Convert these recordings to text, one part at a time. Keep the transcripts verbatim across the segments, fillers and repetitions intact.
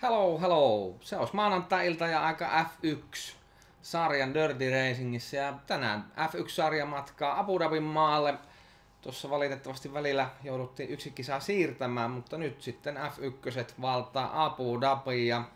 Hello, hello. Se olisi maanantai-ilta ja aika F yksi sarjan Dirty Racingissä ja tänään F yksi -sarja matkaa Abu Dhabin maalle. Tuossa valitettavasti välillä jouduttiin yksi kisa siirtämään, mutta nyt sitten F yksi valtaa Abu Dhabi ja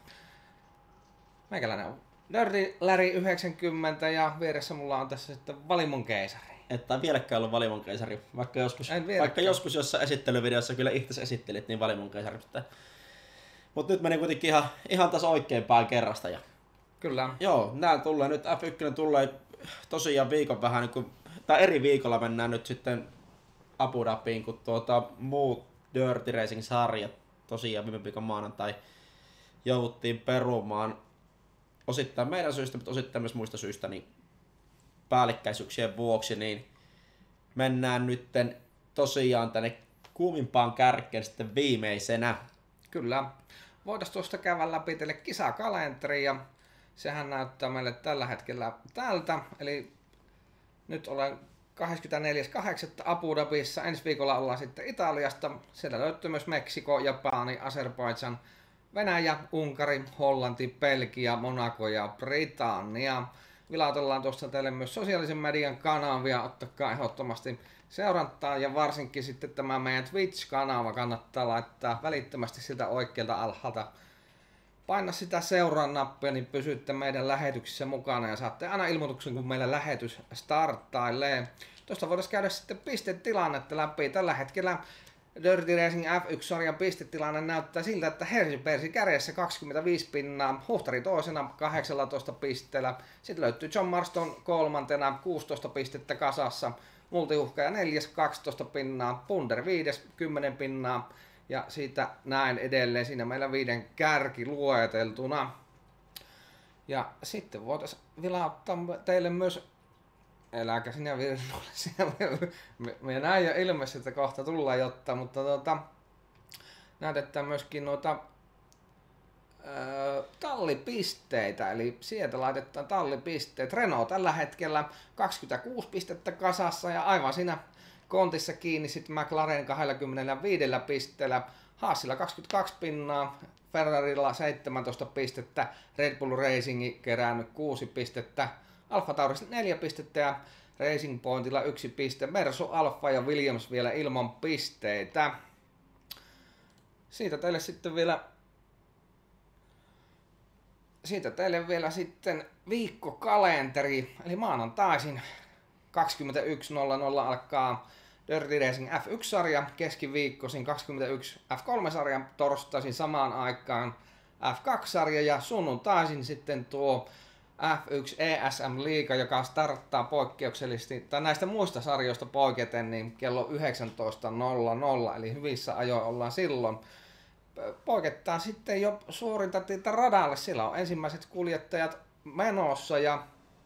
meikäläinen on Dirty Larry yhdeksänkymmentä ja vieressä mulla on tässä sitten Valimon keisari. Että on vieläkään ollut Valimon keisari, vaikka joskus, vaikka joskus jossain esittelyvideossa kyllä itse esittelit niin Valimon keisari. Mutta, mutta nyt meni kuitenkin ihan, ihan taas oikeinpäin kerrasta. Ja Kyllä. Joo, nää tulee nyt, F yksi tulee tosiaan viikon vähän, niin kuin, tai eri viikolla mennään nyt sitten Abu Dhabiin, kun tuota, muut Dirty Racing-sarjat tosiaan viime viikon maanantai jouduttiin perumaan osittain meidän syystä, mutta osittain myös muista syistä niin päällekkäisyyksien vuoksi, niin mennään nytten tosiaan tänne kuumimpaan kärkeen sitten viimeisenä. Kyllä. Voitaisiin tuosta käydä läpi teille kisakalenteri ja sehän näyttää meille tällä hetkellä tältä. Eli nyt olen kahdeskymmenesneljäs kahdeksatta Abu Dhabissa. Ensi viikolla ollaan sitten Italiasta. Siellä löytyy myös Meksiko, Japani, Azerbaidžan, Venäjä, Unkari, Hollanti, Belgia, Monaco ja Britannia. Vilautellaan tuosta teille myös sosiaalisen median kanavia. Ottakaa ehdottomasti seurantaa ja varsinkin sitten tämä meidän Twitch-kanava kannattaa laittaa välittömästi siltä oikealta alhaalta. Paina sitä seuraa nappia, niin pysytte meidän lähetyksissä mukana ja saatte aina ilmoituksen, kun meillä lähetys starttailee. Tuosta voitaisiin käydä sitten pistetilannetta läpi. Tällä hetkellä Dirty Racing F yksi -sarjan pistetilanne näyttää siltä, että Hersi Persi kärjessä kaksikymmentäviisi pinnaa, Huhtari toisena kahdeksantoista pisteellä, sitten löytyy John Marston kolmantena kuusitoista pistettä kasassa, Multiuhkaaja neljäs kaksitoista pinnaa, Punder viides kymmenen pinnaa ja siitä näin edelleen, siinä meillä viiden kärki lueteltuna. Ja sitten voitaisiin vilauttaa teille myös, eläkä sinä virnuille, me näin jo ilmeisesti, että kohta tullaan jotta, mutta tuota, näytetään myöskin noita ö, tallipisteitä, eli sieltä laitetaan tallipisteet. Renault tällä hetkellä kaksikymmentäkuusi pistettä kasassa ja aivan siinä kontissa kiinni sitten McLaren kaksikymmentäviisi pisteellä, Haasilla kaksikymmentäkaksi pinnaa, Ferrarilla seitsemäntoista pistettä, Red Bull Racing kerännyt kuusi pistettä, Alfa Taurissa neljä pistettä ja Racing Pointilla yksi piste. Mersu, Alfa ja Williams vielä ilman pisteitä. Siitä teille sitten vielä siitä teille vielä sitten viikkokalenteri. Eli maanantaisin kaksikymmentäyksi nolla nolla alkaa Dirty Racing F yksi -sarja, keskiviikkoisin kaksikymmentäyksi F kolme -sarja, torstaisin samaan aikaan F kaksi -sarja ja sunnuntaisin sitten tuo F yksi E S M-liiga, joka starttaa poikkeuksellisesti, tai näistä muista sarjoista poiketen, niin kello yhdeksäntoista nolla nolla, eli hyvissä ajoin ollaan silloin. Poikettaan sitten jo suorinta tietä radalle, siellä on ensimmäiset kuljettajat menossa ja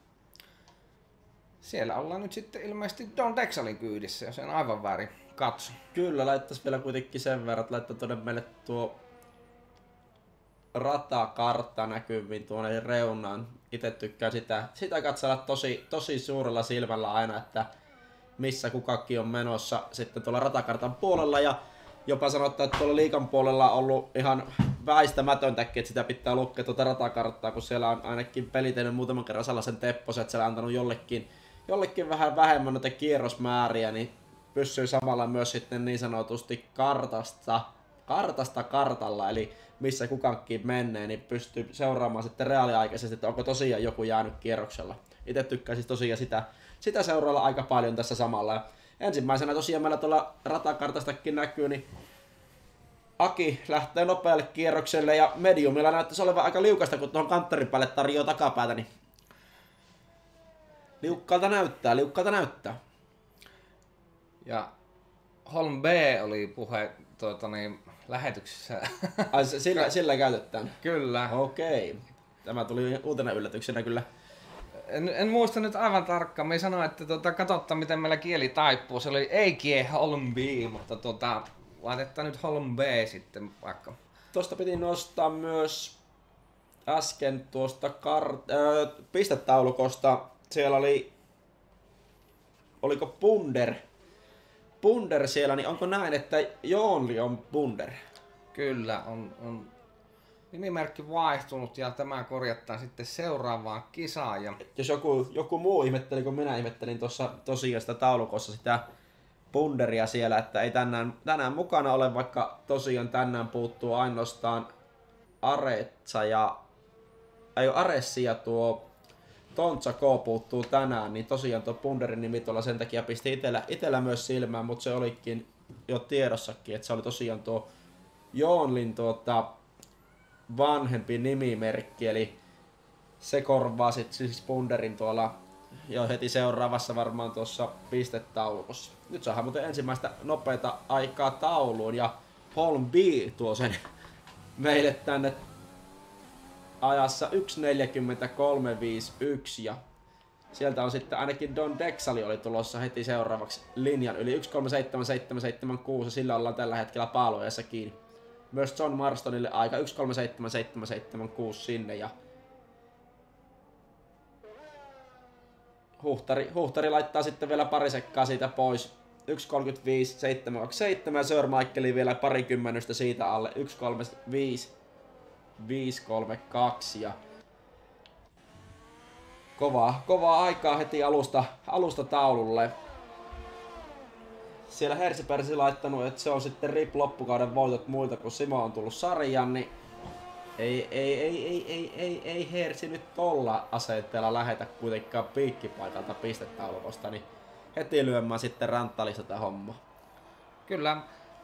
siellä ollaan nyt sitten ilmeisesti Don Dexalin kyydissä, jos en aivan väärin katso. Kyllä, laittaisi vielä kuitenkin sen verran, että laittaa tuonne meille tuo ratakartta näkyviin tuonne reunaan. Itse tykkään sitä, sitä katsella tosi, tosi suurella silmällä aina, että missä kukakin on menossa sitten tuolla ratakartan puolella. Ja jopa sanotaan, että tuolla liigan puolella on ollut ihan väistämätöntäkin, että sitä pitää lukea tuota ratakarttaa, kun siellä on ainakin pelitellyt muutaman kerran sellaisen tepposen, että siellä on antanut jollekin, jollekin vähän vähemmän noita kierrosmääriä, niin pysyy samalla myös sitten niin sanotusti kartasta, kartasta kartalla, eli missä kukankin menee, niin pystyy seuraamaan sitten reaaliaikaisesti, että onko tosiaan joku jäänyt kierroksella. Itse tykkään siis tosiaan sitä, sitä seurailla aika paljon tässä samalla. Ja ensimmäisenä tosiaan meillä tuolla ratakartastakin näkyy, niin Aki lähtee nopealle kierrokselle ja mediumilla näyttäisi olevan aika liukasta, kun tuohon kantterin päälle tarjoaa takapäätä, niin liukkaalta näyttää, liukkaalta näyttää. Ja Holm B oli puhe tuota, niin, lähetyksessä. Ai, sillä, sillä käytetään? Kyllä. Okei. Tämä tuli uutena yllätyksenä kyllä. En, en muista nyt aivan tarkkaan. Me sanoin, että tuota, katsotaan miten meillä kieli taipuu. Se oli ei kie Holm B, mutta tuota, laitetaan nyt Holm B sitten vaikka. Tuosta piti nostaa myös äsken tuosta kart- äh, pistetaulukosta. Siellä oli, oliko Punder? Punder siellä, niin onko näin, että Joonli on Punder? Kyllä, on, on nimimerkki vaihtunut ja tämä korjataan sitten seuraavaan kisaan. Ja... Jos joku, joku muu ihmetteli, kun minä ihmettelin tuossa tosiaan sitä taulukossa sitä punderia siellä, että ei tänään, tänään mukana ole, vaikka tosiaan tänään puuttuu ainoastaan Aretsa ja ei Aressi ja tuo Tontsa K puuttuu tänään, niin tosiaan tuo punderin nimi tuolla sen takia pisti itellä, itellä myös silmään, mutta se olikin jo tiedossakin, että se oli tosiaan tuo Joonlin tuota vanhempi nimimerkki, eli se korvaa sitten siis punderin tuolla jo heti seuraavassa varmaan tuossa pistetaulukossa. Nyt saadaan muuten ensimmäistä nopeata aikaa tauluun ja Holm B tuo sen meille tänne ajassa yksi neljäkymmentäkolme viisikymmentäyksi ja sieltä on sitten ainakin Don Dexali oli tulossa heti seuraavaksi linjan yli yksi kolme seitsemän seitsemän seitsemän kuusi ja sillä ollaan tällä hetkellä paaluajassa kiinni. Myös John Marstonille aika yksi kolme seitsemän seitsemän seitsemän kuusi sinne ja Huhtari, Huhtari laittaa sitten vielä pari sekkaa siitä pois. yksi kolmekymmentäviisi seitsemän kaksikymmentäseitsemän ja Sir Michaeli vielä parikymmenystä siitä alle. yksi kolmekymmentäviisi viisi kolmekymmentäkaksi ja kovaa, kovaa aikaa heti alusta, alusta taululle. Siellä Hersipersi laittanut, että se on sitten rip loppukauden voitot muilta, kun Simo on tullut sarjan, niin ei, ei, ei, ei, ei, ei, ei Hersi nyt tolla asenteella lähetä kuitenkaan piikkipaikalta pistetaulukosta, niin heti lyömään sitten ranttalista tätä hommaa. Kyllä.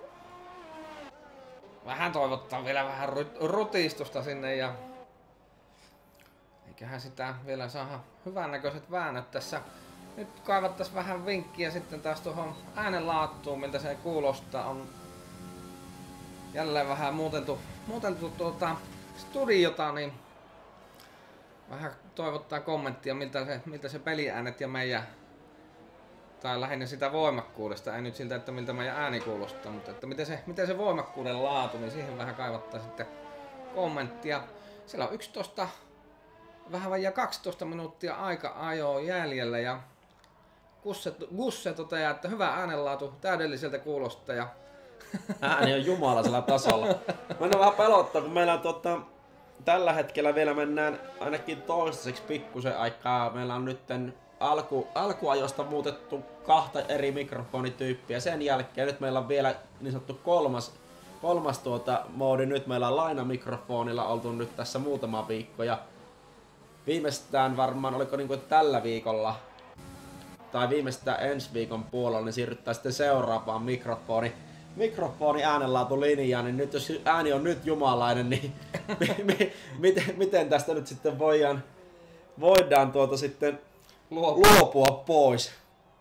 Vähän toivottaa vielä vähän rutistusta sinne ja eiköhän sitä vielä saada hyvännäköiset väännöt tässä. Nyt kaivattaisiin vähän vinkkiä sitten taas tuohon äänenlaattuun, miltä se kuulostaa. On jälleen vähän muuteltu, muuteltu tuota studiota, niin vähän toivottaa kommenttia, miltä se, miltä se peliäänet ja meidän, tai lähinnä sitä voimakkuudesta, ei nyt siltä, että miltä meidän ääni kuulostaa, mutta että miten se, miten se voimakkuuden laatu, niin siihen vähän kaivattaa sitten kommenttia. Siellä on yksitoista, vähän vajaa kaksitoista minuuttia aika ajoa jäljellä ja Gusse, Gusse toteaa, että hyvä äänenlaatu, täydelliseltä kuulostaa ja ääni on jumalaisella tasolla. Mennään vähän pelottaa, kun meillä on tuota, tällä hetkellä vielä mennään ainakin toistaiseksi pikkusen aikaa. Meillä on nyt alku, alkuajosta muutettu kahta eri mikrofonityyppiä. Sen jälkeen nyt meillä on vielä niin sanottu kolmas, kolmas tuota, moodi. Nyt meillä on lainamikrofonilla oltu nyt tässä muutama viikko. Ja viimeistään varmaan, oliko niin kuin tällä viikolla tai viimeistään ensi viikon puolella, niin siirrytään sitten seuraavaan mikrofoni. mikrofoni äänenlaatulinjaan, niin nyt jos ääni on nyt jumalainen, niin mi, mi, miten, miten tästä nyt sitten voidaan, voidaan tuota sitten luopua, luopua pois?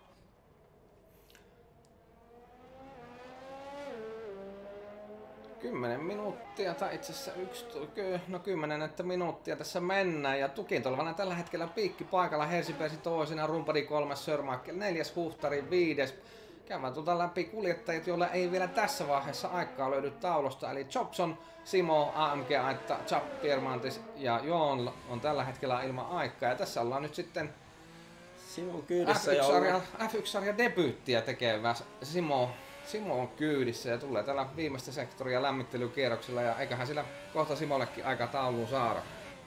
Kymmenen minuuttia tai itse asiassa yksi, no kymmenen että minuuttia tässä mennään ja tukintolvana tällä hetkellä piikki paikalla, Hersipersi toisena, Rumpadi kolmas, Sir Michael neljäs, Huhtari viides. Käydään tuota läpi kuljettajat, joilla ei vielä tässä vaiheessa aikaa löydy taulusta, eli Jobson, Simo, A M G, Aitta, Chap, Piermantis ja Joon on tällä hetkellä ilman aikaa. Ja tässä ollaan nyt sitten Simon kyydissä F yksi-sarja, F yksi-sarja debyyttiä tekevä Simo, Simo on kyydissä ja tulee tällä viimeistä sektoria lämmittelykierroksella ja eiköhän sillä kohta Simollekin aika tauluun saada.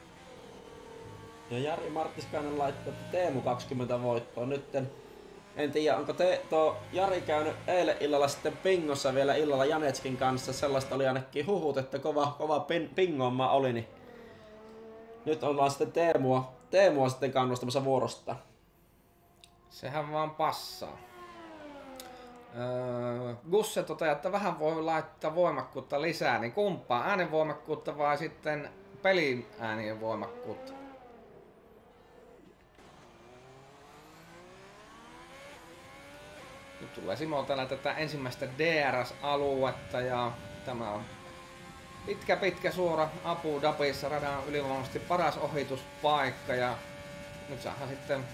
Ja Jari Marttiskainen laittoi Teemu kaksikymmentä voittoa nytten. En tiedä, onko te, tuo Jari käynyt eilen illalla sitten pingossa vielä illalla Janetskin kanssa. Sellaista oli ainakin huhut, että kova, kova pin, pingomma oli. Niin nyt ollaan sitten Teemua, Teemua sitten kannustamassa vuorosta. Sehän vaan passaa. Öö, Gusse toteaa, että vähän voi laittaa voimakkuutta lisää. Niin kumpaa? Äänen voimakkuutta vai sitten pelin äänien voimakkuutta? Nyt tulee Simo täällä tätä ensimmäistä D R S-aluetta ja tämä on pitkä pitkä suora Abu Dhabissa, radan ylivoimaisesti paras ohituspaikka ja nyt saadaan sitten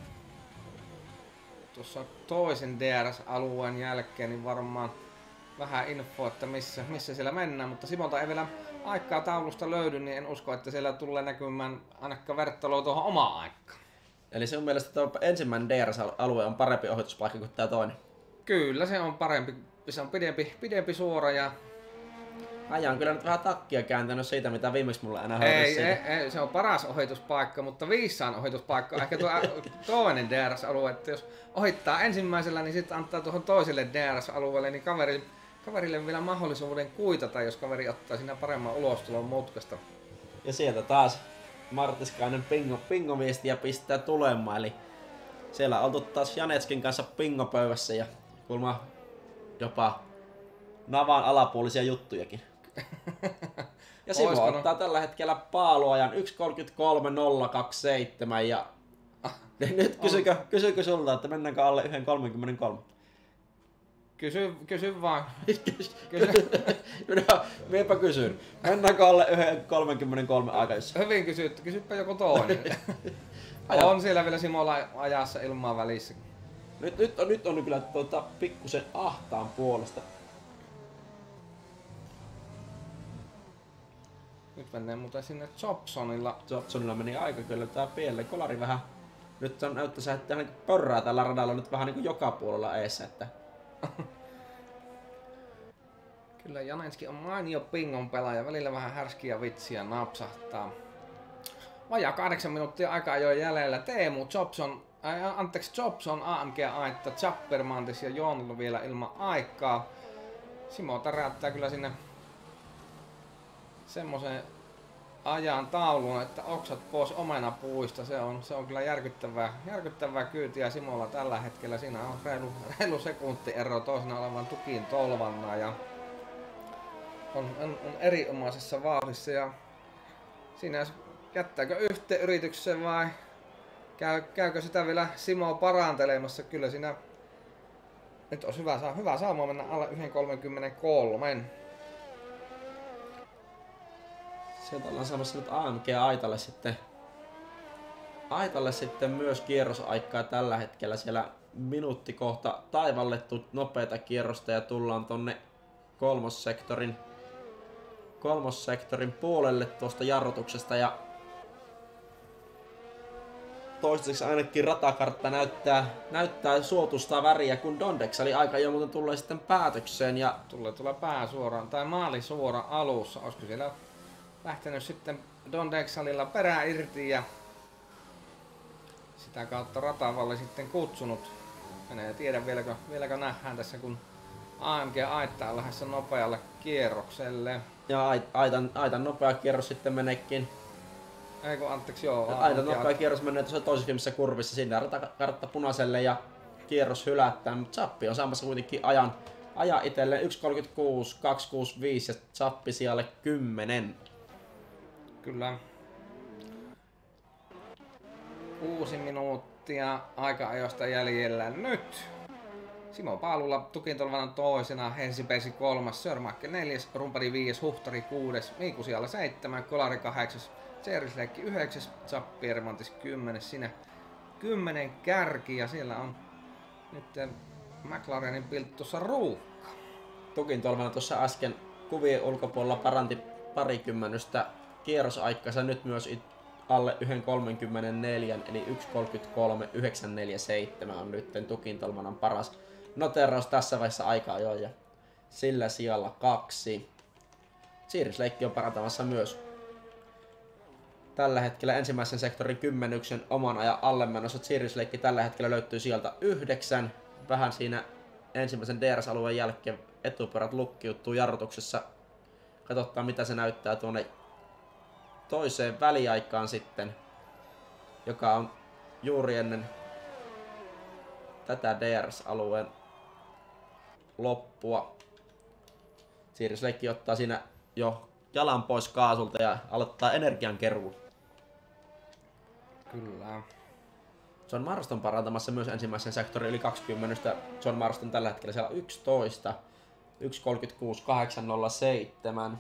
tuossa toisen D R S-alueen jälkeen niin varmaan vähän infoa, että missä, missä siellä mennään, mutta Simolta ei vielä aikaa taulusta löydy, niin en usko, että siellä tulee näkymään ainakaan vertailua tuohon omaan aikaan. Eli sinun mielestä tuo ensimmäinen D R S-alue on parempi ohituspaikka kuin tämä toinen? Kyllä, se on parempi. Se on pidempi, pidempi suora ja Äijä on kyllä nyt vähän takkia kääntänyt siitä, mitä viimeksi mulla enää ei, ei, ei, se on paras ohituspaikka, mutta viissaan ohituspaikka on ehkä tuo toinen D R S-alue, että jos ohittaa ensimmäisellä, niin sitten antaa tuohon toiselle D R S-alueelle, niin kaveri, kaverille vielä mahdollisuuden kuitata, jos kaveri ottaa siinä paremman ulostulon mutkasta. Ja sieltä taas Martiskainen pingo, pingoviestiä pistää tulemaan, eli siellä on oltu taas Janetskin kanssa pingopöydässä ja kulma jopa navan alapuolisia juttujakin. Ja Simo Oisko ottaa no? tällä hetkellä paaluajan yksi kolmekymmentäkolme nolla kaksikymmentäseitsemän ja nyt kysykö, kysykö sulta, että mennäänkö alle yksi kolmekymmentäkolme? Kysy, kysy vaan. Kysy. No, miepä kysyn. Mennäänkö alle yksi kolmekymmentäkolme aikaisessa? Hyvin kysytty. Kysypä joku toinen. On siellä vielä Simolla ajassa ilmaa välissä. Nyt, nyt, on, nyt on kyllä tuota, pikkusen ahtaan puolesta. Nyt mennään muuten sinne Jobsonilla. Jobsonilla meni aika kyllä tää pieleen. Kolari vähän... Nyt on näyttäisi, että niin pörrää tällä radalla nyt vähän niin kuin joka puolella eessä, että... Kyllä Janenski on mainio pingon pelaaja, välillä vähän härskiä vitsiä napsahtaa. Vajaa kahdeksan minuuttia aikaa jo jäljellä. Teemu Jobson, äh, anteeksi Jobson, A M G Aitta, Chappermantis ja Jon vielä ilman aikaa. Simo täräyttää kyllä sinne semmoisen ajan taulun, että oksat pois omenapuista. Se on, se on kyllä järkyttävää, järkyttävää kyytiä Simolla tällä hetkellä. Siinä on reilu, reilu sekuntiero toisena olevan tukin tolvanna ja on, on, on erinomaisessa vauhdissa. Ja siinä jättääkö yhteen yritykseen vai käy, käykö sitä vielä Simo parantelemassa? Kyllä siinä nyt olisi hyvä, hyvä sauma mennä alle yksi kolmekymmentäkolme. Sieltä ollaan saamassa nyt A M G Aitalle sitten, Aitalle sitten myös kierrosaikaa tällä hetkellä. Siellä minuutti kohta taivallettu nopeata kierrosta ja tullaan tonne kolmossektorin, kolmossektorin puolelle tuosta jarrutuksesta. Ja toistaiseksi ainakin ratakartta näyttää, näyttää suotusta väriä, kun Dondexali aika jo muuten tulee sitten päätökseen. Ja tulee tulla pää suoraan tai maali suora alussa. Olisiko siellä lähtenyt sitten Dondexalilla perää irti ja sitä kautta Ratavalle sitten kutsunut. En tiedä vieläkö, vieläkö nähdään tässä, kun A M G Aitta on lähdössä nopealle kierrokselle. Ja Aitan, Aitan nopea kierros sitten meneekin. Ei kun anteeksi joo. Aitan nopea Aitan. kierros menee tuossa toisessa kurvissa. Sinne ratakartta punaiselle ja kierros hylättää. Mutta Zappi on saamassa kuitenkin ajan, ajan itselleen yksi kolmekymmentäkuusi kaksi kuusikymmentäviisi ja Zappi sijalle kymmenen. Kyllä. Kuusi minuuttia aika-ajosta jäljellä nyt. Simo Paalulla tukintolvana toisena, Hensipesi kolmas, Sörmäkki neljäs, Rumpari viides, Huhtari kuudes, Miiku siellä seitsemän, Kolari kahdeksas, Seerisleikki yhdeksäs, Zappi Ermantis kymmenes, siinä kymmenen kärki ja siellä on nyt McLarenin pilttussa ruuhka. Tukintolvana tuossa äsken kuvien ulkopuolella paranti parikymmenystä kierrosaikkansa nyt myös alle yksi kolmekymmentäneljä eli yksi kolmekymmentäkolme yhdeksän neljäkymmentäseitsemän on nyt tukintolvanan paras noteraus tässä vaiheessa aikaa jo ja sillä sijalla kaksi. Siirisleikki on parantamassa myös tällä hetkellä ensimmäisen sektorin kymmenyksen oman ajan alle menossa. Siirisleikki tällä hetkellä löytyy sieltä yhdeksän. Vähän siinä ensimmäisen D R S-alueen jälkeen etupyörät lukkiutuu jarrutuksessa. Katsotaan mitä se näyttää tuonne toiseen väliaikaan sitten, joka on juuri ennen tätä D R S-alueen loppua. Siirisleikki ottaa siinä jo jalan pois kaasulta ja aloittaa energiankeruun. Kyllä. John Marston parantamassa myös ensimmäisen sektorin yli kaksikymmentä. John Marston tällä hetkellä siellä yksitoista. yksi kolmekymmentäkuusi kahdeksan nolla seitsemän.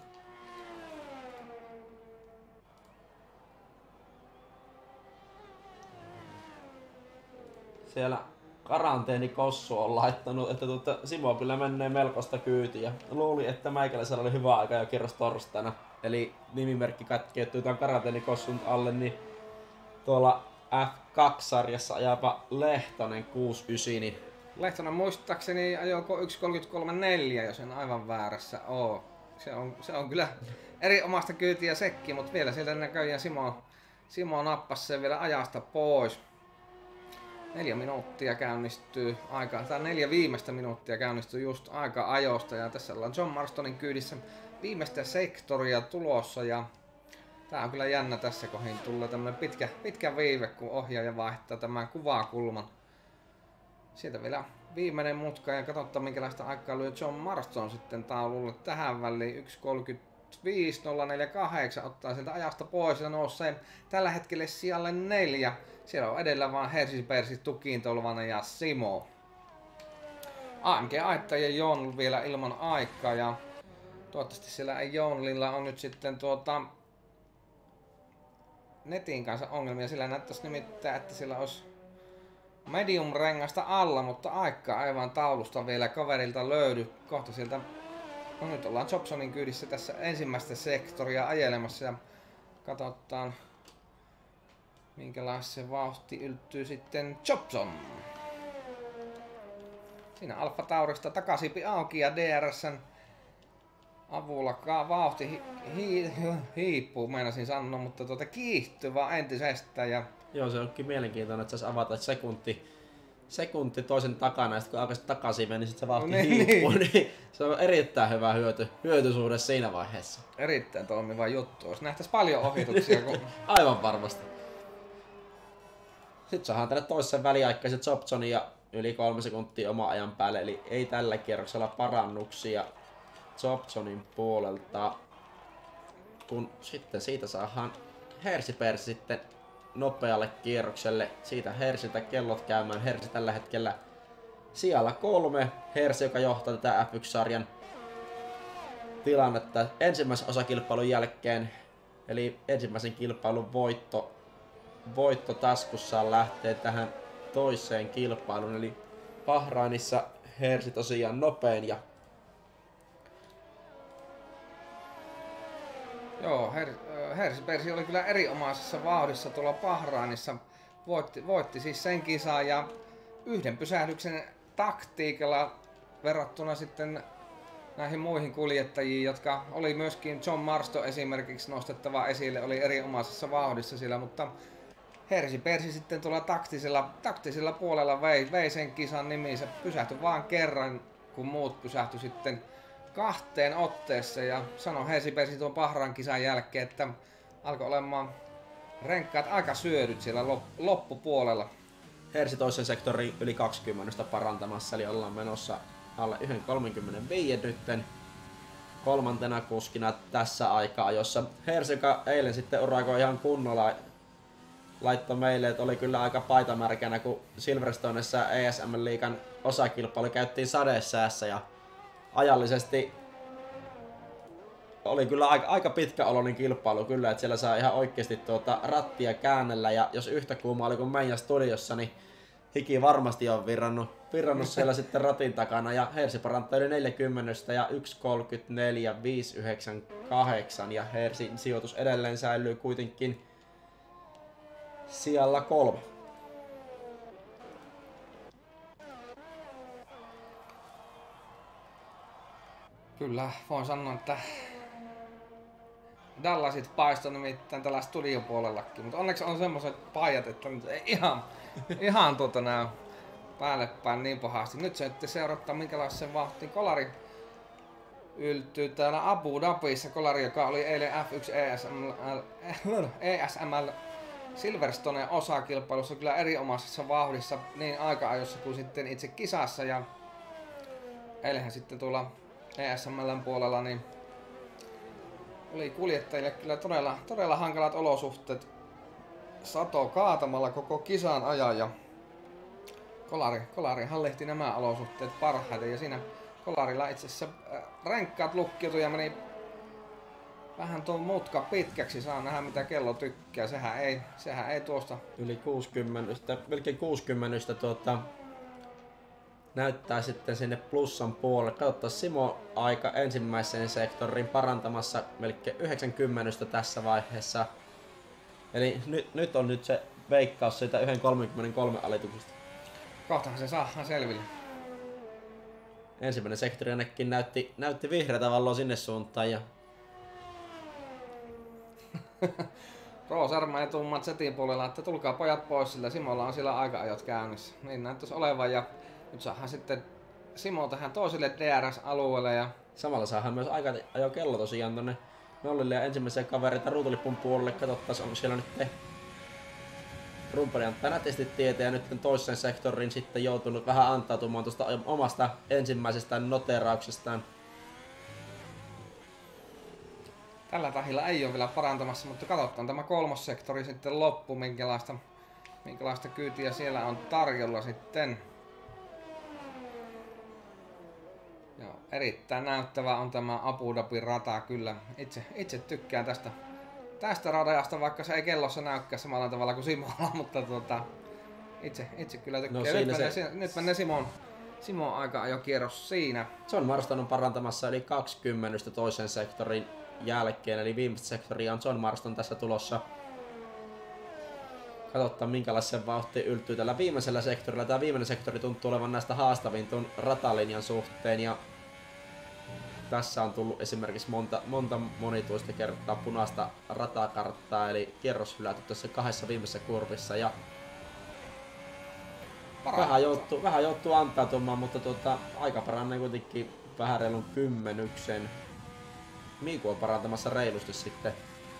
Siellä karanteenikossu on laittanut, että tuota, Simo kyllä menee melkoista kyytiä. Luuli, että meikäläisellä oli hyvä aika jo kierros torstaina. Eli nimimerkki kätkeytyy tämän karanteenikossun alle, niin tuolla F kaksi-sarjassa ajapa Lehtonen kuusikymmentäyhdeksän. Niin Lehtonen muistaakseni ajoko yksi kolmekymmentäkolme neljä, jos en aivan väärässä oo. Se on, se on kyllä eri omasta kyytiä sekki, mutta vielä sieltä näköjään Simo, Simo nappasi sen vielä ajasta pois. Neljä minuuttia käynnistyy aika, tai neljä viimeistä minuuttia käynnistyy just aika ajosta ja tässä ollaan John Marstonin kyydissä viimeistä sektoria tulossa ja tää on kyllä jännä tässä kohin tulee tämmönen pitkä, pitkä viive kun ohjaaja vaihtaa tämän kuvakulman. Sieltä vielä viimeinen mutka ja katsotaan minkälaista aikaa lyö John Marston sitten taululle tähän väliin. yksi kolmekymmentäviisi nolla neljäkymmentäkahdeksan ottaa sieltä ajasta pois ja nousee tällä hetkellä sijalle neljä. Siellä on edellä vaan Hersi Persi, Tukiin Tolvanen ja Simo. A M G-aittajien Joonl vielä ilman aikaa ja toivottavasti siellä ei Joonlilla on nyt sitten tuota netin kanssa ongelmia. Sillä näyttäisi nimittäin, että sillä olisi medium-rengasta alla, mutta aikaa aivan taulusta vielä kaverilta löydy. Kohta sieltä, no nyt ollaan Jobsonin kyydissä tässä ensimmäistä sektoria ajelemassa ja katsotaan minkälainen se vauhti yltyy sitten Jobson. Siinä Alfa Taurista takasipi auki ja D R S:n avulla vauhti hi hi hi hiipuu, meinasin sanoa, mutta tuota kiihtyy vaan entisestään. Ja joo, se onkin mielenkiintoinen, että saisi avata sekunti, sekunti toisen takana ja sitten kun alkaisi takaisin meni, niin sitten se vauhti no, niin, hiippuu. Niin. Niin se on erittäin hyvä hyöty, hyötysuhde siinä vaiheessa. Erittäin toimiva juttu, jos nähtäisi paljon ohituksia. Kun aivan varmasti. Sitten saadaan tänne toisen väliaikaisen Jobsonin ja yli kolme sekuntia oma ajan päälle, eli ei tällä kierroksella parannuksia Jobsonin puolelta. Kun sitten siitä saadaan Hersi Persi sitten nopealle kierrokselle. Siitä Hersiltä kellot käymään. Hersi tällä hetkellä sijalla kolme. Hersi, joka johtaa tätä F yksi -sarjan tilannetta ensimmäisen osakilpailun jälkeen. Eli ensimmäisen kilpailun voitto, voitto taskussaan lähtee tähän toiseen kilpailuun. Eli Bahrainissa Hersi tosiaan nopein ja joo, Her, Hersi Persi oli kyllä erinomaisessa vauhdissa tuolla Bahrainissa. Voitti, voitti siis sen kisan ja yhden pysähdyksen taktiikalla verrattuna sitten näihin muihin kuljettajiin, jotka oli myöskin John Marston esimerkiksi nostettava esille, oli erinomaisessa vauhdissa sillä, mutta Hersi Persi sitten tuolla taktisella, taktisella puolella vei, vei sen kisan niminsä, pysähtyi vaan kerran, kun muut pysähtyi sitten kahteen otteessa ja sanoi Hersi Persi tuon Bahrain kisan jälkeen, että alkoi olemaan renkkaat aika syödyt siellä loppupuolella. Hersi toisen sektorin yli kaksikymmentä parantamassa, eli ollaan menossa alle yksi kolmekymmentäviisi nytten kolmantena kuskina tässä aikaa, jossa Hersi, joka eilen sitten urakoi ihan kunnolla, laittoi meille, että oli kyllä aika paitamärkänä, kun Silverstoneissa E S M-liigan osakilpailu käyttiin sadesäässä ja ajallisesti oli kyllä aika, aika pitkäoloinen kilpailu kyllä, että siellä saa ihan oikeasti tuota rattia käännellä ja jos yhtä kuuma oli kuin meidän studiossa, niin hiki varmasti on virrannut, virrannut siellä sitten ratin takana ja Hersi parantaa yli neljäkymmentä ja yksi kolmekymmentäneljä viisi yhdeksänkymmentäkahdeksan ja Hersin sijoitus edelleen säilyy kuitenkin sijalla kolme. Kyllä, voin sanoa, että Dallasit paistoi nimittäin tällä studiopuolellakin, mutta onneksi on semmoiset pajat, että nyt ei ihan, ihan tuota näy päälle päin niin pahasti. Nyt se sitten seurattaa minkälaisen vauhtiin kolari yltyy täällä Abu Dhabissa. Kolari, joka oli eilen F yksi E S M L, E S M L Silverstone osakilpailussa kyllä erinomaisessa vauhdissa niin aika-ajossa kuin sitten itse kisassa. Ja eilenhän sitten tuolla E S M L:n puolella niin oli kuljettajille kyllä todella, todella hankalat olosuhteet. Sato kaatamalla koko kisan ajan ja Kolari, Kolari hallihti nämä olosuhteet parhaiten ja siinä Kolarilla itse asiassa renkkaat lukkiutui ja meni vähän tuo mutka pitkäksi, saa nähdä mitä kello tykkää, sehän ei, sehän ei tuosta yli kuusikymmentä, melkein kuusikymmentä tuota, näyttää sitten sinne plussan puolelle. Katsotaan Simo aika ensimmäisen sektorin parantamassa melkein yhdeksänkymmentä tässä vaiheessa. Eli nyt, nyt on nyt se veikkaus siitä yksi kolmekymmentäkolme alituksesta. Kohtahan se saadaan selville. ensimmäinen sektori ainakin näytti, näytti vihreätä valoa sinne suuntaan. Ja Roosarma ja tummat setin puolella, että tulkaa pojat pois, sillä Simolla on siellä aika-ajot käynnissä. Niin näyttäisi olevan, ja nyt saadaan sitten Simo tähän toiselle D R S-alueelle. Ja samalla saadaan myös aika ajo kello tosiaan tonne nollille ja ensimmäisiä kavereita ruutulipun puolelle. Katsottaas, onko siellä nyt te rumpali antaa nätisti tietä ja nyt toisen sektorin sitten joutunut vähän antautumaan tuosta omasta ensimmäisestä noterauksestaan. tällä tahilla ei ole vielä parantamassa, mutta katsotaan tämä kolmossektori sitten loppu, minkälaista, minkälaista kyytiä siellä on tarjolla sitten. Joo, erittäin näyttävä on tämä Abu Dhabin rata kyllä. Itse, itse tykkään tästä, tästä radasta, vaikka se ei kellossa näykään samalla tavalla kuin Simolla, mutta tuota, itse, itse kyllä tykkään. No, nyt, menee, se... nyt menee Simon, Simon aika-ajokierros siinä. John Marston on parantamassa yli kaksikymmentä toisen sektorin jälkeen, eli viimeistä sektoria on John Marston tässä tulossa. Katsotaan minkälaisen vauhti yltyy tällä viimeisellä sektorilla. Tämä viimeinen sektori tuntuu olevan näistä haastavin tuon ratalinjan suhteen. Ja tässä on tullut esimerkiksi monta, monta monituista kertaa punaista ratakarttaa, eli kierros hylätty tässä kahdessa viimeisessä kurvissa. Ja vähän joutuu, vähän joutuu antautumaan, mutta tuota, aika paranee kuitenkin vähän reilun kymmenyksen. Miiku on parantamassa reilusti sitten.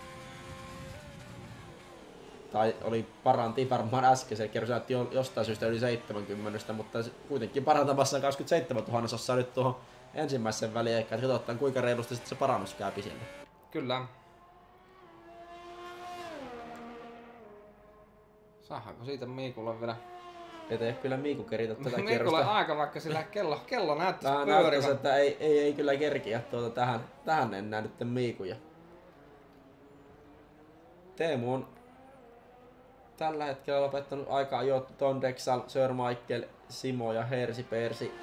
Tai oli paranti varmaan äskeisen kierros, näytti jostain syystä yli seitsemänkymmentä, mutta kuitenkin parantamassa kaksikymmentäseitsemän tuhatta nyt tuohon ensimmäisen väliin, eikä katsotaan kuinka reilusti sitten se parannus käy siellä. Kyllä. Saadaanko siitä Miikulle vielä? Ei ei kyllä Miiku keritä tätä Miikulle kierrosta. Miikulle aika, vaikka sillä kello, kello näyttäisi pyörivän. Näyttäisi, että ei, ei, ei kyllä kerkiä tuota tähän, tähän enää nyt Miikuja. Teemu on tällä hetkellä lopettanut aikaa jo Ton Dexal, Sir Michael, Simo ja Hersi Persi.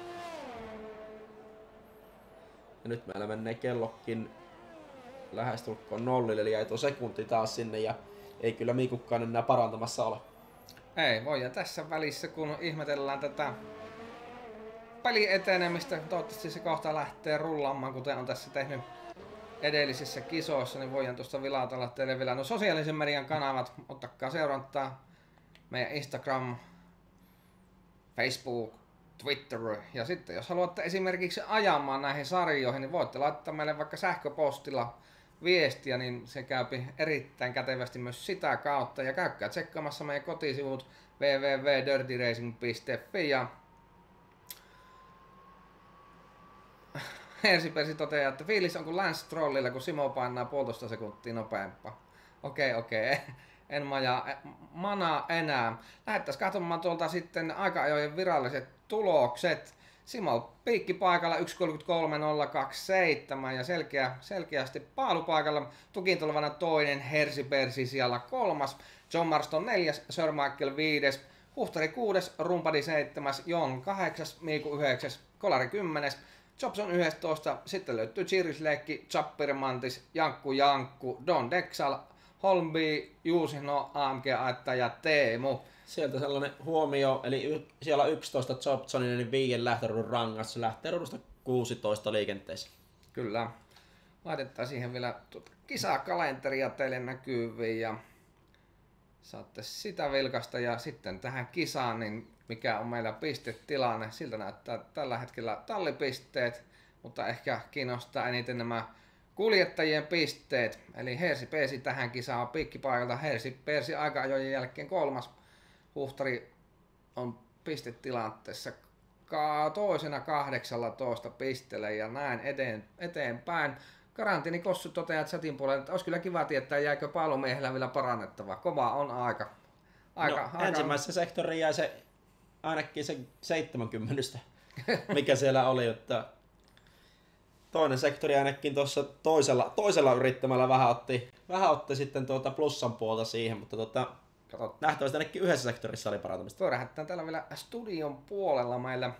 Ja nyt meillä menee kellokin lähestulkoon nollille, eli jäi tuo sekunti taas sinne ja ei kyllä Miikukkaan enää parantamassa ole. Ei voi, ja tässä välissä kun ihmetellään tätä pelin etenemistä, toivottavasti se kohta lähtee rullaamaan, kuten on tässä tehnyt edellisissä kisoissa, niin voidaan tuosta vilautella teille vielä no sosiaalisen median kanavat, ottakaa seurantaa meidän Instagram, Facebook, Twitter, ja sitten jos haluatte esimerkiksi ajamaan näihin sarjoihin, niin voitte laittaa meille vaikka sähköpostilla viestiä, niin se käypi erittäin kätevästi myös sitä kautta, ja käykää tsekkaamassa meidän kotisivut double-u double-u double-u piste dirty racing piste f i ja Hersi Persi toteaa, että fiilis on kuin Lance Strollilla, kun Simo painaa puolitoista sekuntia nopeampaa. Okei, okei, en maja, mana enää. Lähettäis katsomaan tuolta sitten aika-ajojen viralliset tulokset. Simo piikki paikalla yksi kolmekymmentäkolme nolla kaksikymmentäseitsemän ja selkeä, selkeästi paalupaikalla. Tukin tulevana toinen, Hersi Persi siellä kolmas, John Marston neljäs, Sir Michael viides, Huhtari kuudes, Rumpadi seitsemäs, Jon kahdeksas, Miiku yhdeksäs, Kolari kymmenes, Jobson yksitoista, sitten löytyy Chirisleekki, Chappir Mantis, Jankku Jankku, Don Dexal, Holmby, Juusino, A M G-aitta ja Teemu. Sieltä sellainen huomio, eli y- siellä on yksitoista Jobsonin eli viiden lähtöruudun rangas, se lähtee ruudusta kuusitoista liikenteessä. Kyllä. Laitetaan siihen vielä tuota kisakalenteria teille näkyviin ja saatte sitä vilkasta ja sitten tähän kisaan, niin mikä on meillä pistetilanne. Siltä näyttää tällä hetkellä tallipisteet, mutta ehkä kiinnostaa eniten nämä kuljettajien pisteet. Eli Hersi Persi tähän kisaan piikkipaikalta. Hersi Persi aika-ajojen jälkeen kolmas. Huhtari on pistetilanteessa toisena kahdeksallatoista pisteellä ja näin eteen, eteenpäin. Karanteeni Kossu toteaa chatin puolella, että olisi kyllä kiva tietää, jääkö pailumiehellä vielä parannettavaa. Kova on aika. aika, no, aika ensimmäisessä sektoriin jäi se ainakin se seitsemänkymmentä, mikä siellä oli, että toinen sektori ainakin tuossa toisella, toisella yrittämällä vähän otti, vähän otti sitten tuota plussan puolta siihen, mutta tuota, nähtävästi ainakin yhdessä sektorissa oli parantamista. Pyörähdetään täällä vielä studion puolella meillä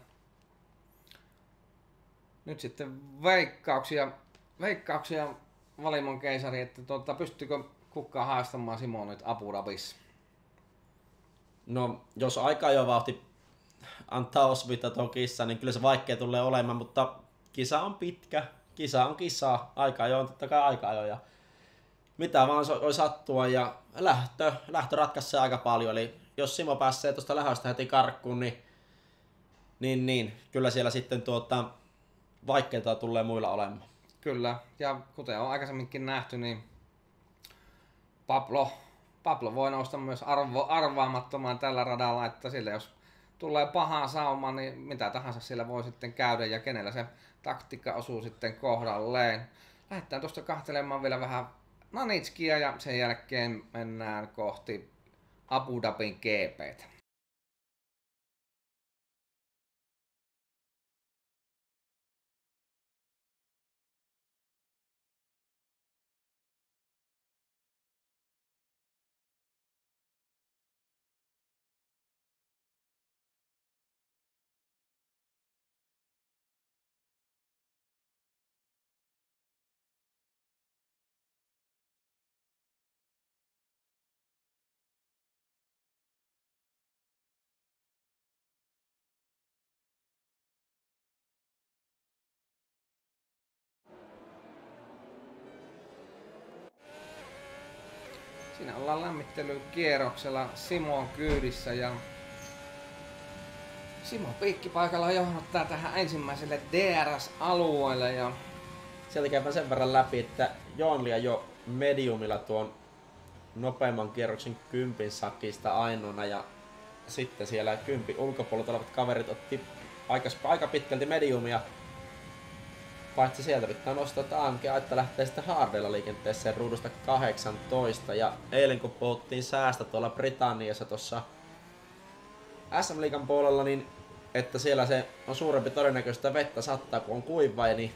nyt sitten veikkauksia, veikkauksia Valimon keisari, että tuota, pystyykö kukaan haastamaan Simo nyt Abu Dhabissa? No, jos aika jo vauhti antaa osvita tuon kissan, niin kyllä se vaikea tulee olemaan, mutta kisa on pitkä. Kisa on kisa. Aika ajoin, totta kai aika ajoin. Ja mitä vaan voi sattua ja lähtö, lähtö ratkaisee aika paljon. Eli jos Simo pääsee tuosta lähöstä heti karkkuun, niin, niin, niin kyllä siellä sitten tuota, vaikeaa tulee muilla olemaan. Kyllä, ja kuten on aikaisemminkin nähty, niin Pablo, Pablo voi nousta myös arvo, arvaamattomaan tällä radalla, että sille jos tulee pahaa saumaa, niin mitä tahansa sillä voi sitten käydä ja kenellä se taktiikka osuu sitten kohdalleen. Lähdetään tuosta kahtelemaan vielä vähän Nanitskia ja sen jälkeen mennään kohti Abu Dhabin G P:tä. Siinä ollaan lämmittelykierroksella Simon kyydissä ja Simo piikkipaikalla johdottaa tähän ensimmäiselle D R S-alueelle ja sieltä käypä sen verran läpi, että Joonlia jo mediumilla tuon nopeamman kierroksen kympin sakista ainoana ja sitten siellä kympin ulkopuolelta olevat kaverit otti aika, aika pitkälti mediumia. Paitsi sieltä pitää nostaa, että A M G Aitta lähtee sitten hardilla liikenteeseen ruudusta kahdeksantoista. Ja eilen kun puhuttiin säästä tuolla Britanniassa tuossa S M-liigan puolella, niin että siellä se on suurempi todennäköistä vettä sattaa kun on kuivaa, niin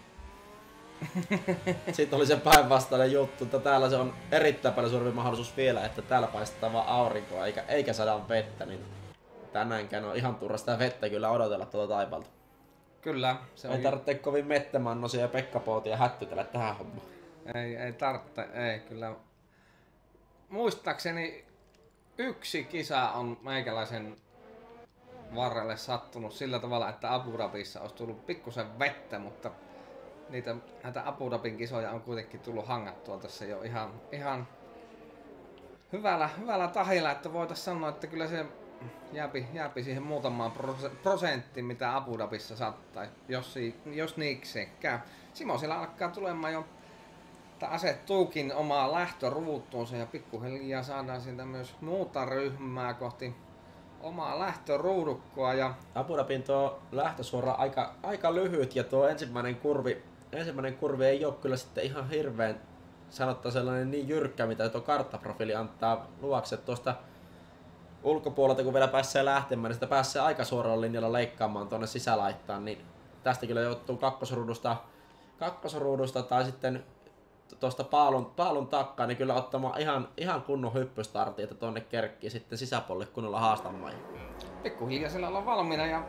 sitten oli se päinvastainen juttu, että täällä se on erittäin paljon suurempi mahdollisuus vielä, että täällä paistaa vaan aurinkoa eikä, eikä saada vettä, niin tänäänkään on ihan turha sitä vettä kyllä odotella tuolta taipalta. Kyllä. Se ei tarvitse kovin Mettemannosia ja Pekka Pootia hättytellä tähän hommaan. Ei, ei tarvitse, ei kyllä. Muistaakseni yksi kisa on meikäläisen varrelle sattunut sillä tavalla, että Abu Dhabissa olisi tullut pikkusen vettä, mutta niitä näitä Abu Dhabin kisoja on kuitenkin tullut hangattua tässä jo ihan, ihan hyvällä, hyvällä tahilla, että voitaisiin sanoa, että kyllä se jääpi, jääpi siihen muutamaan prosenttiin, mitä Abu Dhabissa saattaa, jos, jos niikseen käy. Simo siellä alkaa tulemaan jo, että asettuukin omaa lähtöruutuunsa ja pikkuhiljaa saadaan siitä myös muuta ryhmää kohti omaa lähtöruudukkoa. Ja Abu Dhabin tuo lähtösuora aika, aika lyhyt ja tuo ensimmäinen kurvi, ensimmäinen kurvi ei ole kyllä sitten ihan hirveän sanottaa sellainen niin jyrkkä, mitä tuo karttaprofiili antaa luvaksi, että tuosta ulkopuolelta kun vielä pääsee lähtemään, niin sitä pääsee aika suoralla linjalla leikkaamaan tuonne sisälaittaan, niin tästä kyllä joutuu kakkosruudusta, kakkosruudusta tai sitten tuosta paalun, paalun takkaan, niin kyllä ottamaan ihan, ihan kunnon hyppystartin, että tuonne kerkkii sitten sisäpuolelle kunnolla haastamaan. Pikkuhiljaa siellä ollaan valmiina ja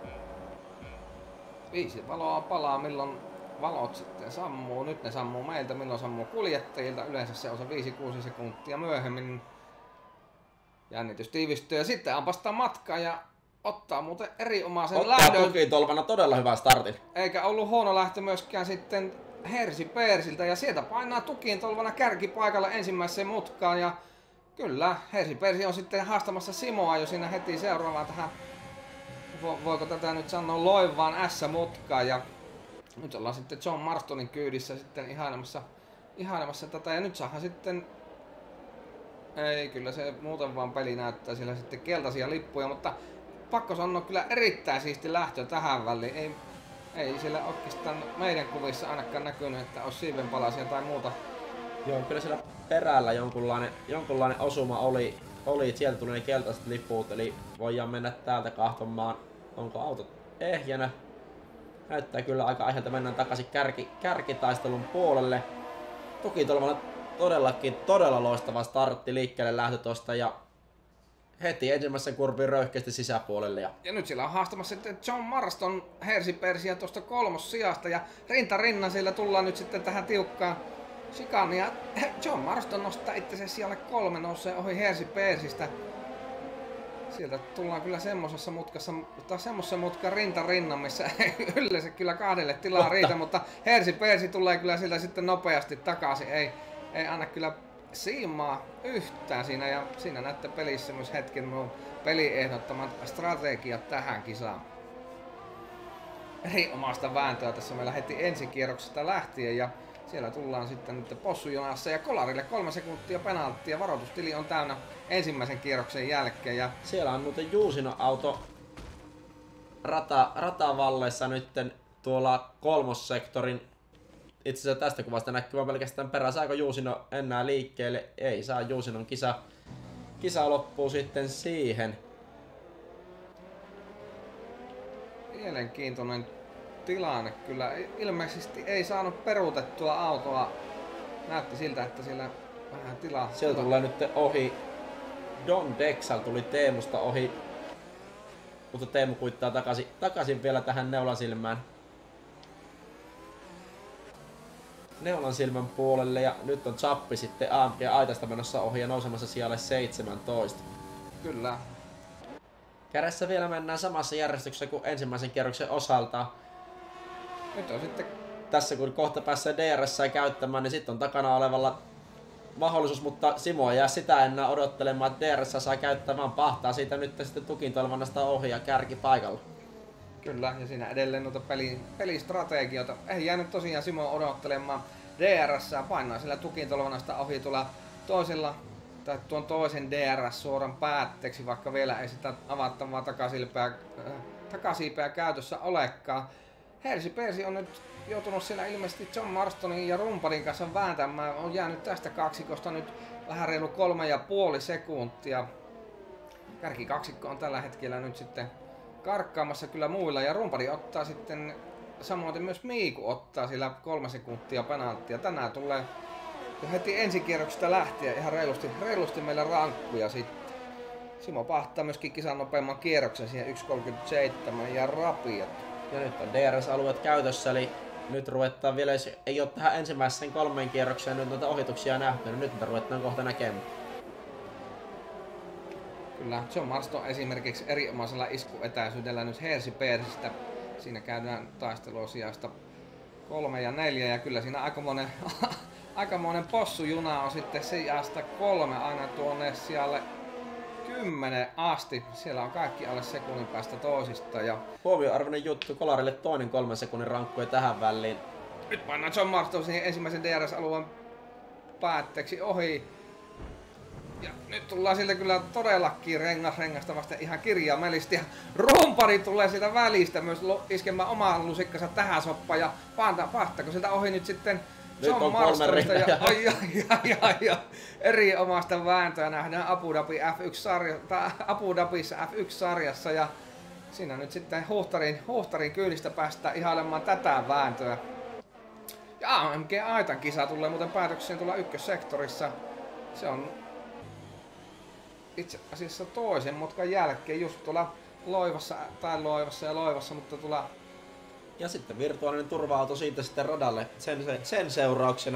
viisi valoa palaa, milloin valot sitten sammuu. Nyt ne sammuu meiltä, milloin sammuu kuljettajilta. Yleensä se on se viisi kuusi sekuntia myöhemmin. Jännitys tiivistyy ja sitten ampastaa matkaa ja ottaa muuten erinomaisen ottaa lähdön. Ottaa tukitolvana todella hyvän startin. Eikä ollut huono lähtö myöskään sitten Hersi Persiltä ja sieltä painaa tukintolvana kärkipaikalla ensimmäiseen mutkaan ja kyllä Hersi Persi on sitten haastamassa Simoa jo siinä heti seuraavaan tähän, voiko tätä nyt sanoa, loivaan S-mutkaan ja nyt ollaan sitten John Marstonin kyydissä sitten ihailemassa, ihailemassa tätä ja nyt saadaan sitten, ei kyllä se muuten vaan peli näyttää siellä sitten keltaisia lippuja, mutta pakko sanoa kyllä erittäin siisti lähtö tähän väliin. Ei, ei siellä oikeastaan meidän kuvissa ainakaan näkynyt, että olisi siivenpalasia tai muuta. Joo, kyllä siellä perällä jonkunlainen, jonkunlainen osuma oli, oli, että sieltä tuli ne keltaiset liput, eli voidaan mennä täältä kahtomaan, onko autot ehjänä. Näyttää kyllä aika aiheelta, mennään takaisin kärki, kärkitaistelun puolelle. Tukitolvana todellakin todella loistava startti liikkeelle lähtö tosta ja heti ensimmäisen kurvin röyhkeästi sisäpuolelle. Ja... ja nyt siellä on haastamassa sitten John Marston Hersi Persiä tuosta kolmossijasta ja rinta rinnan siellä tullaan nyt sitten tähän tiukkaan chicaniin ja John Marston nostaa itse asiassa sijalle kolme, nousee ohi Hersi Persistä. sieltä tullaan kyllä semmosessa mutkassa, tai semmossa mutkan rinta rinnan, missä ei yleensä kyllä kahdelle tilaa riitä, mutta Hersi Persi tulee kyllä sieltä sitten nopeasti takaisin. Ei, ei anna kyllä siimaa yhtään siinä, ja siinä näette pelissä myös hetken nuo peliehdottomat strategiat tähän kisaan. Erinomaista vääntöä tässä meillä heti ensikierroksesta lähtien, ja siellä tullaan sitten nyt possujonassa ja Kolarille kolme sekuntia penalttia. Varoitustili on täynnä ensimmäisen kierroksen jälkeen. Ja siellä on muuten Juusinon auto rata, ratavalleissa nytten tuolla kolmossektorin. Itse asiassa tästä kuvasta näkyy vaan pelkästään perään. Saako Juusino enää liikkeelle? Ei saa. Juusinon kisa, kisa loppuu sitten siihen. Mielenkiintoinen tilanne kyllä. Ilmeisesti ei saanut peruutettua autoa. Näytti siltä, että siellä vähän tilaa. Sieltä tulee nyt ohi. Don Dexal tuli Teemusta ohi. Mutta Teemu kuittaa takaisin, takaisin vielä tähän neulansilmään. Neulansilmän puolelle ja nyt on Zappi sitten A M G-aitasta menossa ohi ja nousemassa sijalle seitsemäntoista. Kyllä. Kädessä vielä mennään samassa järjestyksessä kuin ensimmäisen kierroksen osalta. Nyt on sitten tässä kun kohta pääsee D R S:ää käyttämään, niin sitten on takana olevalla mahdollisuus, mutta Simo ei jää sitä enää odottelemaan, että D R S saa käyttää, vaan pahtaa siitä nyt sitten tukintolvannasta ohi ja kärki paikalla. Kyllä, ja siinä edelleen noita peli, pelistrategioita. Ei jäänyt tosiaan Simo odottelemaan D R S:ää, painaa sillä tukintolvannasta ohi tuolla toisella, tai tuon toisen D R S-suoran päätteeksi, vaikka vielä ei sitä avattavaa takasilpeä, äh, takasiipeä käytössä olekaan. Hersi Persi on nyt joutunut siellä ilmeisesti John Marstonin ja Rumparin kanssa vääntämään. On jäänyt tästä kaksikosta nyt vähän reilu kolme ja puoli sekuntia. Kärkikaksikko on tällä hetkellä nyt sitten karkkaamassa kyllä muilla. Ja Rumpari ottaa sitten, samoin myös Miiku ottaa sillä kolme sekuntia penalttia. Tänään tulee jo heti ensikierroksesta lähtien ihan reilusti, reilusti meillä rankkuja sitten. Simo pahtaa myöskin kisan nopeamman kierroksen siihen yksi kolmekymmentäseitsemän ja rapiat. Ja nyt on D R S-alueet käytössä, eli nyt ruvetaan vielä, jos ei ole tähän ensimmäiseen kolmeen kierrokseen nyt noita ohituksia nähty, niin nyt niitä ruvetaan kohta näkemään. Kyllä, John Marston esimerkiksi erinomaisella iskuetäisyydellä nyt Hersi Persistä. Siinä käydään taistelua sijasta kolme ja neljä, ja kyllä siinä aikamoinen, aikamoinen possujuna on sitten sijasta kolme aina tuonne sijalle kymmenen asti. Siellä on kaikki alle sekunnin päästä toisista. Ja huomioarvoinen juttu, Kolarille toinen kolmen sekunnin rankkuja tähän väliin. Nyt pannaan John Marston siihen ensimmäisen D R S-alueen päätteeksi ohi. Ja nyt tullaan siltä kyllä todellakin rengas rengasta vasta ihan kirjaimellisesti. Ja Rumpari tulee siitä välistä myös iskemään oman lusikkansa tähän soppaan. Ja pahtaako siltä ohi nyt sitten John Marstonista. Ja ai, ai, ai, ai, ai. Erinomaista vääntöä nähdään Abu Dhabi F yksi -sarja, tai Abu Dhabissa F yksi -sarjassa. Ja siinä nyt sitten Huhtarin, Huhtarin kyydistä päästään ihailemaan tätä vääntöä. Ja A M G-aitan kisa tulee muuten päätökseen tuolla ykkössektorissa. Se on itse asiassa toisen mutkan jälkeen just tuolla Loivassa, tai Loivassa ja Loivassa, mutta tuolla... Ja sitten virtuaalinen turva-auto siitä sitten radalle sen, sen seurauksena.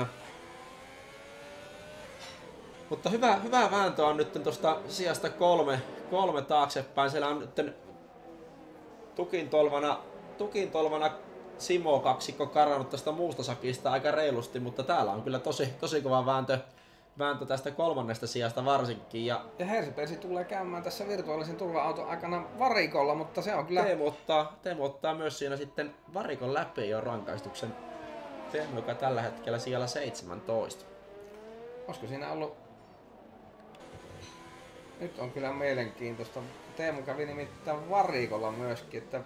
Mutta hyvä, hyvä vääntö on nyt tuosta sijasta kolme, kolme taaksepäin. Siellä on nyt tukintolvana, tukintolvana Simo kaksikko karannut tästä muusta sakista aika reilusti, mutta täällä on kyllä tosi, tosi kova vääntö. Vääntö tästä kolmannesta sijasta varsinkin. Ja, ja Hersi Persi tulee käymään tässä virtuaalisen turva-auton aikana varikolla, mutta se on kyllä... Teemu ottaa, Teemu ottaa myös siinä sitten varikon läpi jo rankaistuksen. Teemu, joka tällä hetkellä siellä seitsemäntoista. Olisiko siinä ollut... Nyt on kyllä mielenkiintoista. Teemu kävi nimittäin varikolla myöskin, että...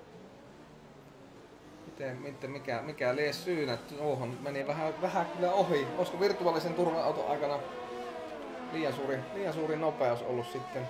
Miten, miten, mikä, mikä lie syynä, että tuohon meni vähän, vähän kyllä ohi. Olisiko virtuaalisen turva-auton aikana liian suuri, liian suuri nopeus ollut sitten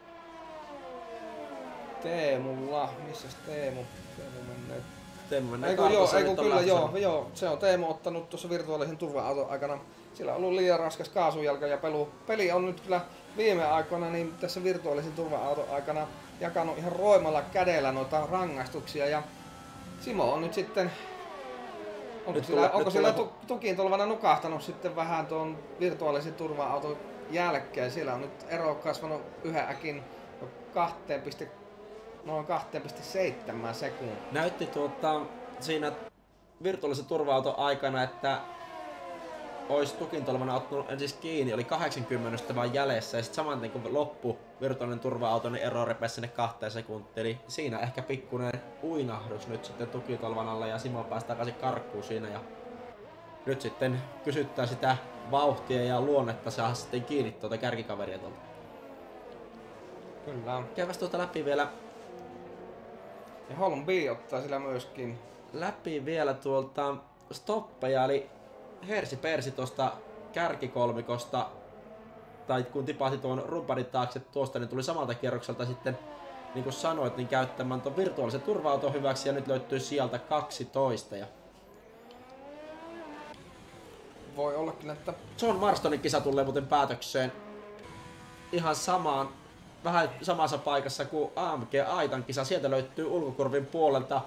Teemulla? Missäs Teemu? Teemu menee. Teemu menee eiku, joo, eiku, kyllä joo, joo, se on Teemu ottanut tuossa virtuaalisen turva-auton aikana. Sillä on ollut liian raskas kaasujalka ja pelu. Peli on nyt kyllä viime aikoina niin tässä virtuaalisen turva-auton aikana jakanut ihan roimalla kädellä noita rangaistuksia. Ja Simo on nyt sitten, onko nyt sillä, onko sillä tu, tukintolvana nukahtanut sitten vähän tuon virtuaalisen turva-auton jälkeen. Siellä on nyt ero kasvanut yhä äkin kahteen, noin kaksi pilkku seitsemän sekuntia. Näytti tuota, siinä virtuaalisen turva-auton aikana, että olisi tukintolvana ottanut ensin kiinni, oli kahdeksankymmentä vaan jäljessä ja sitten saman kun loppu virtuaalinen turva-auto, niin ero repesi sinne kahteen sekuntiin. Eli siinä ehkä pikkuinen uinahdus nyt sitten tukintolvan alla ja Simo pääsi takaisin karkuun siinä. Ja nyt sitten kysyttää sitä vauhtia ja luonnetta saada sitten kiinni tuota kärkikaveria tuolta. Kyllä. Käydäs tuota läpi vielä. Ja Holm B ottaa sillä myöskin. Läpi vielä tuolta stoppeja, eli Hersi Persi tuosta kärkikolmikosta, tai kun tipahti tuon rumparin taakse tuosta, niin tuli samalta kierrokselta sitten, niin kuin sanoit, niin käyttämään tuon virtuaalisen turva-auton hyväksi, ja nyt löytyy sieltä kaksitoista. Ja voi olla kyllä, että John Marstonin kisa tulee muuten päätökseen ihan samaan, vähän samassa paikassa kuin A M G Aitan kisa. Sieltä löytyy ulkokurvin puolelta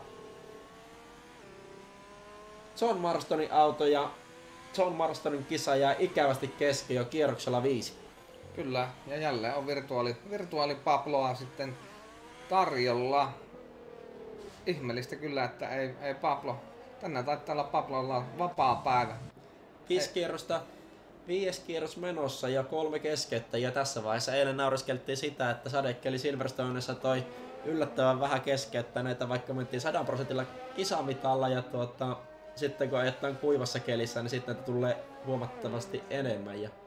John Marstonin auto ja John Marstonin kisa jää ikävästi kesken jo kierroksella viisi. Kyllä, ja jälleen on virtuaali, virtuaali Pabloa sitten tarjolla. Ihmeellistä kyllä, että ei, ei Pablo, tänään taitaa olla Pablolla vapaa päivä. Viisi kierrosta, viides kierros menossa ja kolme keskettä, ja tässä vaiheessa eilen naureskeltiin sitä, että sadekeli Silverstoneissa toi yllättävän vähän keskeyttäneitä, vaikka mentiin sadan prosentilla kisamitalla, ja tuota, sitten kun ajetaan kuivassa kelissä, niin sitten tulee huomattavasti enemmän. Ja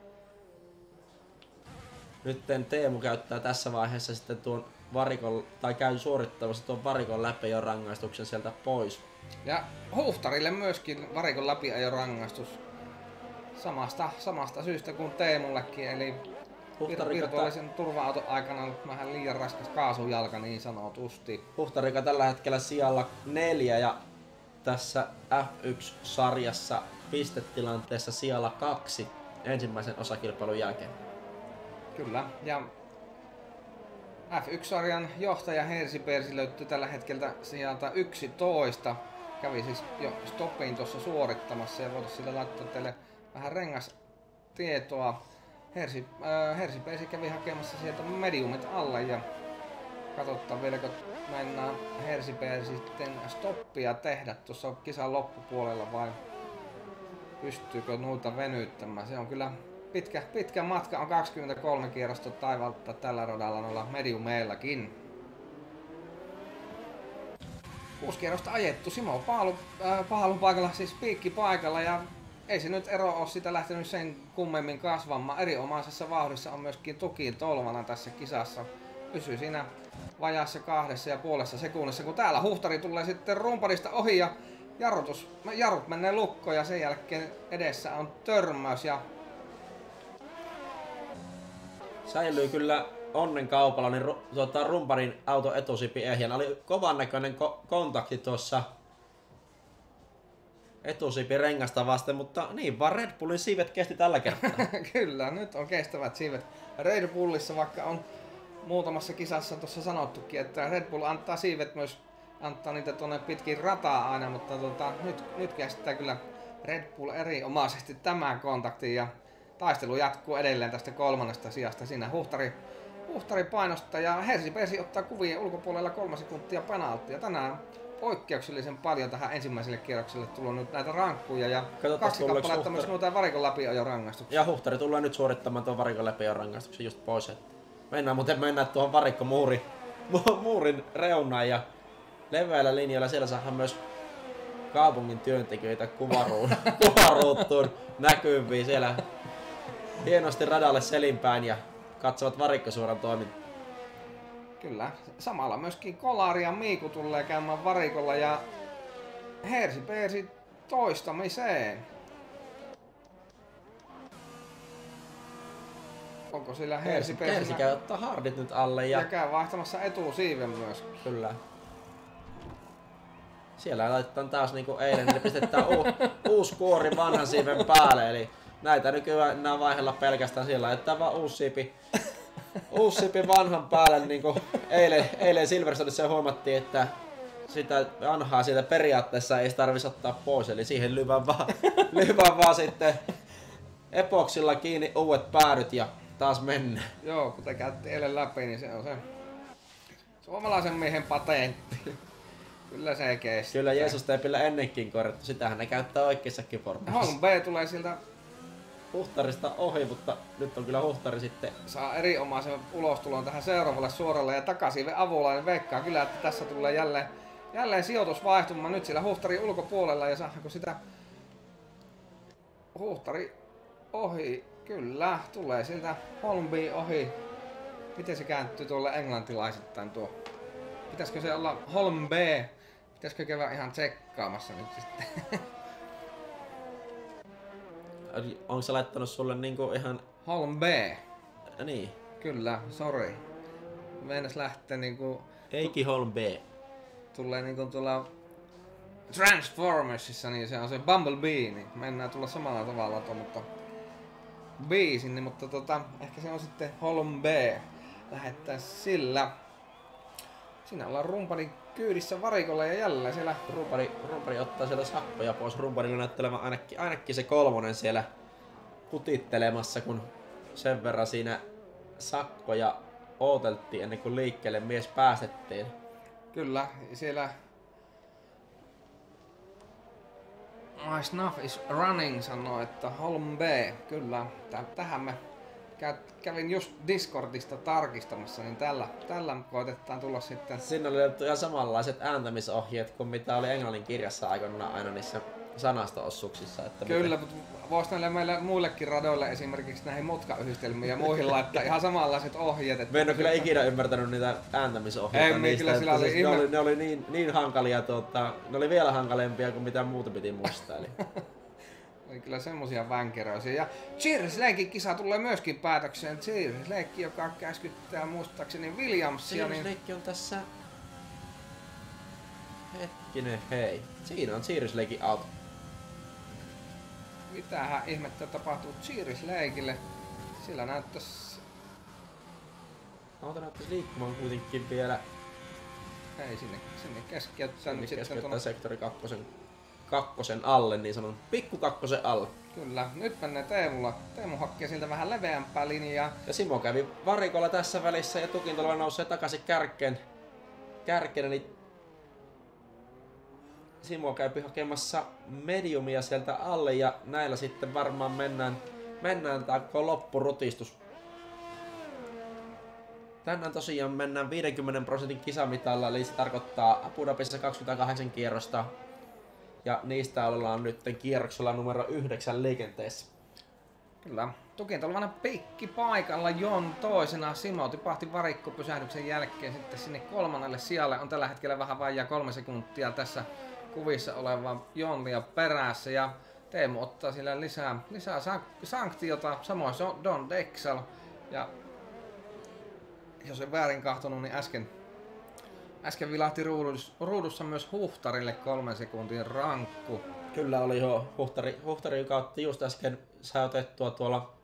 nyt Teemu käyttää tässä vaiheessa sitten tuon varikon, tai käy suorittamassa tuon varikon läpi rangaistuksen sieltä pois. Ja Huhtarille myöskin varikon läpiajo rangaistus samasta, samasta syystä kuin Teemullekin, eli Huhtarika virtuaalisen turva-auton aikana on ollut vähän liian raskas kaasujalka niin sanotusti. Huhtarika tällä hetkellä sijalla neljä ja tässä F yksi -sarjassa pistetilanteessa sijalla kaksi ensimmäisen osakilpailun jälkeen. Kyllä, ja F yksi -sarjan johtaja Hersi Persi löytyy tällä hetkellä sieltä yksitoista. Kävi siis jo stoppiin tuossa suorittamassa ja voitaisiin sillä laittaa teille vähän rengastietoa. Hersi, äh, Hersi Persi kävi hakemassa sieltä mediumit alle ja katsotaan vieläkö mennään Hersi Persi sitten stoppia tehdä tuossa kisan loppupuolella vai pystyykö noita venyttämään. Se on kyllä pitkä, pitkä matka, on kaksikymmentäkolme kierrosta taivalta tällä radalla noilla mediumeillakin. Kuusi kierrosta ajettu, Simo Paalu, äh, Paalun paikalla, siis piikki paikalla ja ei se nyt ero ole sitä lähtenyt sen kummemmin kasvamaan. Erinomaisessa vauhdissa on myöskin Tuki Tolvanen tässä kisassa. Pysyy siinä vajaassa kahdessa ja puolessa sekunnissa, kun täällä Huhtari tulee sitten rumparista ohi ja jarrutus, jarrut menee lukkoon ja sen jälkeen edessä on törmäys. Ja säilyy kyllä onnen kaupalla, niin ru, tuota, rumparin auto etusipi ehjänä. Oli kovan näköinen ko kontakti tuossa etusipi rengasta vasten, mutta niin vaan Red Bullin siivet kesti tällä kertaa. Kyllä, nyt on kestävät siivet Red Bullissa, vaikka on muutamassa kisassa tuossa sanottukin, että Red Bull antaa siivet myös, antaa niitä tuonne pitkin rataa aina, mutta tota, nyt, nyt kestää kyllä Red Bull erinomaisesti tämän kontaktin ja taistelu jatkuu edelleen tästä kolmannesta sijasta. Siinä Huhtari, Huhtari painostaa ja Hersi Persi ottaa kuvien ulkopuolella kolme sekuntia penalttia. Tänään poikkeuksellisen paljon tähän ensimmäiselle kierrokselle tullut nyt näitä rankkuja ja Katsotaan, kaksi kappaletta myös noita varikon läpiajon rangaistuksia. Ja Huhtari tulee nyt suorittamaan tuon varikon läpiajon rangaistuksen just pois. Mennään muuten mennään tuohon varikko muuri, muurin reunaan ja leveällä linjalla siellä saadaan myös kaupungin työntekijöitä kuvaruun, kuvaruuttuun näkyviin siellä hienosti radalle selinpäin ja katsovat varikkosuoran toimintaa. Kyllä, samalla myöskin Kolari ja Miiku tulee käymään varikolla ja Hersi Persi toistamiseen. Onko sillä Hersi Persi? Hersi käy ottaa hardit nyt alle ja, ja käy vaihtamassa etusiiven myös. Kyllä. Siellä laitetaan taas niinku eilen, eli pistetään u, uusi kuori vanhan siiven päälle, eli näitä nykyään nämä vaihella pelkästään sillä, laitetaan vaan uusi siipi, uusi siipi vanhan päälle, niin kuin eilen, eilen Silverstoneissa huomattiin, että sitä vanhaa siitä periaatteessa ei tarvitsisi ottaa pois, eli siihen lyvään vaan, lyvään vaan sitten epoksilla kiinni uudet päädyt ja taas mennään. Joo, kuten käytti eilen läpi, niin se on se Suomalaisen miehen patentti. Kyllä se kestää. Kyllä Jeesus teipillä ennenkin korjattu, sitähän ne käyttää oikeissakin formuissa. Holm B tulee sieltä. Huhtarista ohi, mutta nyt on kyllä Huhtari sitten. Saa erinomaisen ulostulon tähän seuraavalle suoralle ja takaisin avulla, niin veikkaa kyllä, että tässä tulee jälleen, jälleen sijoitusvaihtuma nyt sillä Huhtarin ulkopuolella ja saadaanko sitä Huhtari ohi, kyllä, tulee siltä Holm B ohi. Miten se kääntyy tuolle englantilaisittain tuo? Pitäisikö se olla Holm B? Pitäisikö käydä ihan tsekkaamassa nyt sitten? Onko se laittanut sulle niinku ihan... Holm B. Niin. Kyllä, sorry. Meinas lähtee niinku... Eiki Holm B. Tulee niinku tuolla Transformersissa, niin se on se Bumblebee, niin mennään tulla samalla tavalla tuon, mutta B sinne, mutta tota, ehkä se on sitten Holm B. Lähettää sillä. Siinä ollaan rumpani kyydissä varikolla ja jälleen siellä. Rumpari, rumpari ottaa siellä sappoja pois. Rumparilla näyttelemään ainakin, ainakin se kolmonen siellä kutittelemassa, kun sen verran siinä sakkoja ooteltiin ennen kuin liikkeelle mies päästettiin. Kyllä, siellä My Snuff is running sanoo, että Holm B, kyllä. Tähän me kävin just Discordista tarkistamassa, niin tällä, tällä koitetaan tulla sitten. Siinä oli ihan samanlaiset ääntämisohjeet kuin mitä oli englannin kirjassa aikoinaan aina niissä sanasto-ossuksissa. Että kyllä, mutta voisi näille meille muillekin radoille esimerkiksi näihin mutkayhdistelmiin ja muihin laittaa ihan samanlaiset ohjeet. Että me en ole kyllä ikinä ymmärtänyt niitä ääntämisohjeita. Ei, niistä, kyllä sillä oli siis ne oli, ne oli niin, niin hankalia, tuota, ne oli vielä hankalempia kuin mitä muuta piti muistaa. Eli. Oli kyllä semmosia vänkeröisiä. Ja Cheers Lakein kisa tulee myöskin päätökseen. Cheers Lake, joka käskyttää muistaakseni Williamsia. Cheers niin... Lake on tässä... Hetkinen, hei. Siinä on Cheers Lakein auto. Mitähän ihmettä tapahtuu Cheers Lakeille? Sillä näyttäisi... Auto näyttäisi liikkumaan kuitenkin vielä. Ei, sinne, sinne keskeyttää nyt sitten tuonne... sektori kakkosen, kakkosen alle, niin sanon pikku kakkosen alle. Kyllä, nyt menee Teemulla. Teemu hakkee siltä vähän leveämpää linjaa. Ja Simo kävi varikolla tässä välissä ja Tukintolva nousee takaisin kärkeen. Kärkeen, eli Simo käypi hakemassa mediumia sieltä alle ja näillä sitten varmaan mennään, mennään tää koko loppurutistus. Tänään tosiaan mennään viidenkymmenen prosentin kisamitalla, eli se tarkoittaa Abu Dhabissa kaksikymmentäkahdeksan kierrosta. Ja niistä ollaan nyt kierroksella numero yhdeksän liikenteessä. Kyllä. Tukintolvana pikki paikalla Jon toisena. Simo tipahti varikkopysähdyksen jälkeen sitten sinne kolmannelle sijalle. On tällä hetkellä vähän vajaa kolme sekuntia tässä kuvissa oleva Jonlia perässä. Ja Teemu ottaa sillä lisää, lisää sank- sanktiota. Samoin se on Don Dexal. Ja jos en väärin kahtonut, niin äsken, äsken vilahti ruudussa, ruudussa myös Huhtarille kolmen sekuntin rankku. Kyllä oli jo Huhtari, Huhtari joka otti just äsken säytettua tuolla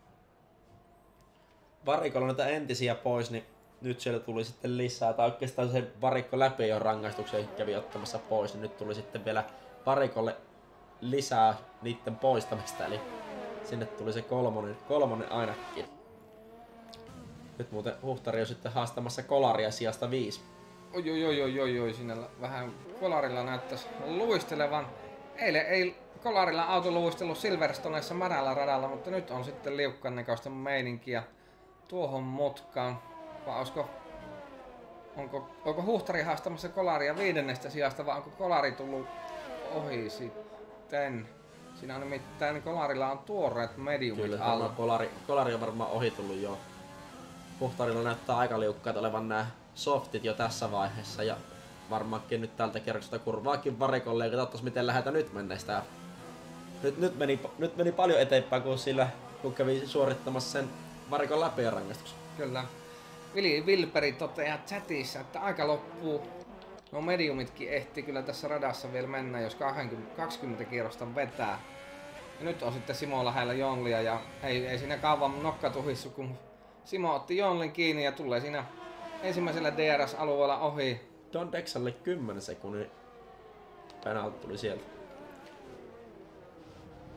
varikolla näitä entisiä pois, niin nyt siellä tuli sitten lisää. Tai oikeastaan se varikko läpi jo rangaistuksen kävi ottamassa pois, niin nyt tuli sitten vielä varikolle lisää niiden poistamista. Eli sinne tuli se kolmonen, kolmonen ainakin. Nyt muuten Huhtari on sitten haastamassa Kolaria sijasta viisi. Oi, oi, oi, oi, oi, oi, siinä vähän Kolarilla näyttäisi luistelevan. Eilen ei Kolarilla auto luistellut Silverstoneissa märällä radalla, mutta nyt on sitten liukkaan näköistä meininkiä tuohon mutkaan. Vai olisiko, onko, onko Huhtari haastamassa Kolaria viidennestä sijasta vai onko Kolari tullut ohi sitten? Siinä on nimittäin Kolarilla on tuoreet mediumit Kyllä, alla. Kolari, Kolari on varmaan ohi tullut jo. Huhtarilla näyttää aika liukkaat olevan nämä softit jo tässä vaiheessa ja varmaankin nyt tältä kerroksesta kurvaakin varikolle ja katsotaan miten lähdetään nyt mennessä. Nyt, nyt, meni, nyt meni paljon eteenpäin kuin sillä kun kävi suorittamassa sen varikon läpi ja rangaistuksen. Kyllä. Vili Vilperi toteaa chatissa, että aika loppuu. No mediumitkin ehti kyllä tässä radassa vielä mennä, jos kaksikymmentä kierrosta vetää. Ja nyt on sitten Simo lähellä Jonlia ja ei, ei siinä kauan nokka tuhissu, kun Simo otti Jonlin kiinni ja tulee siinä ensimmäisellä D R S-alueella ohi. Don Dexalle kymmenen sekunnin penalti tuli sieltä.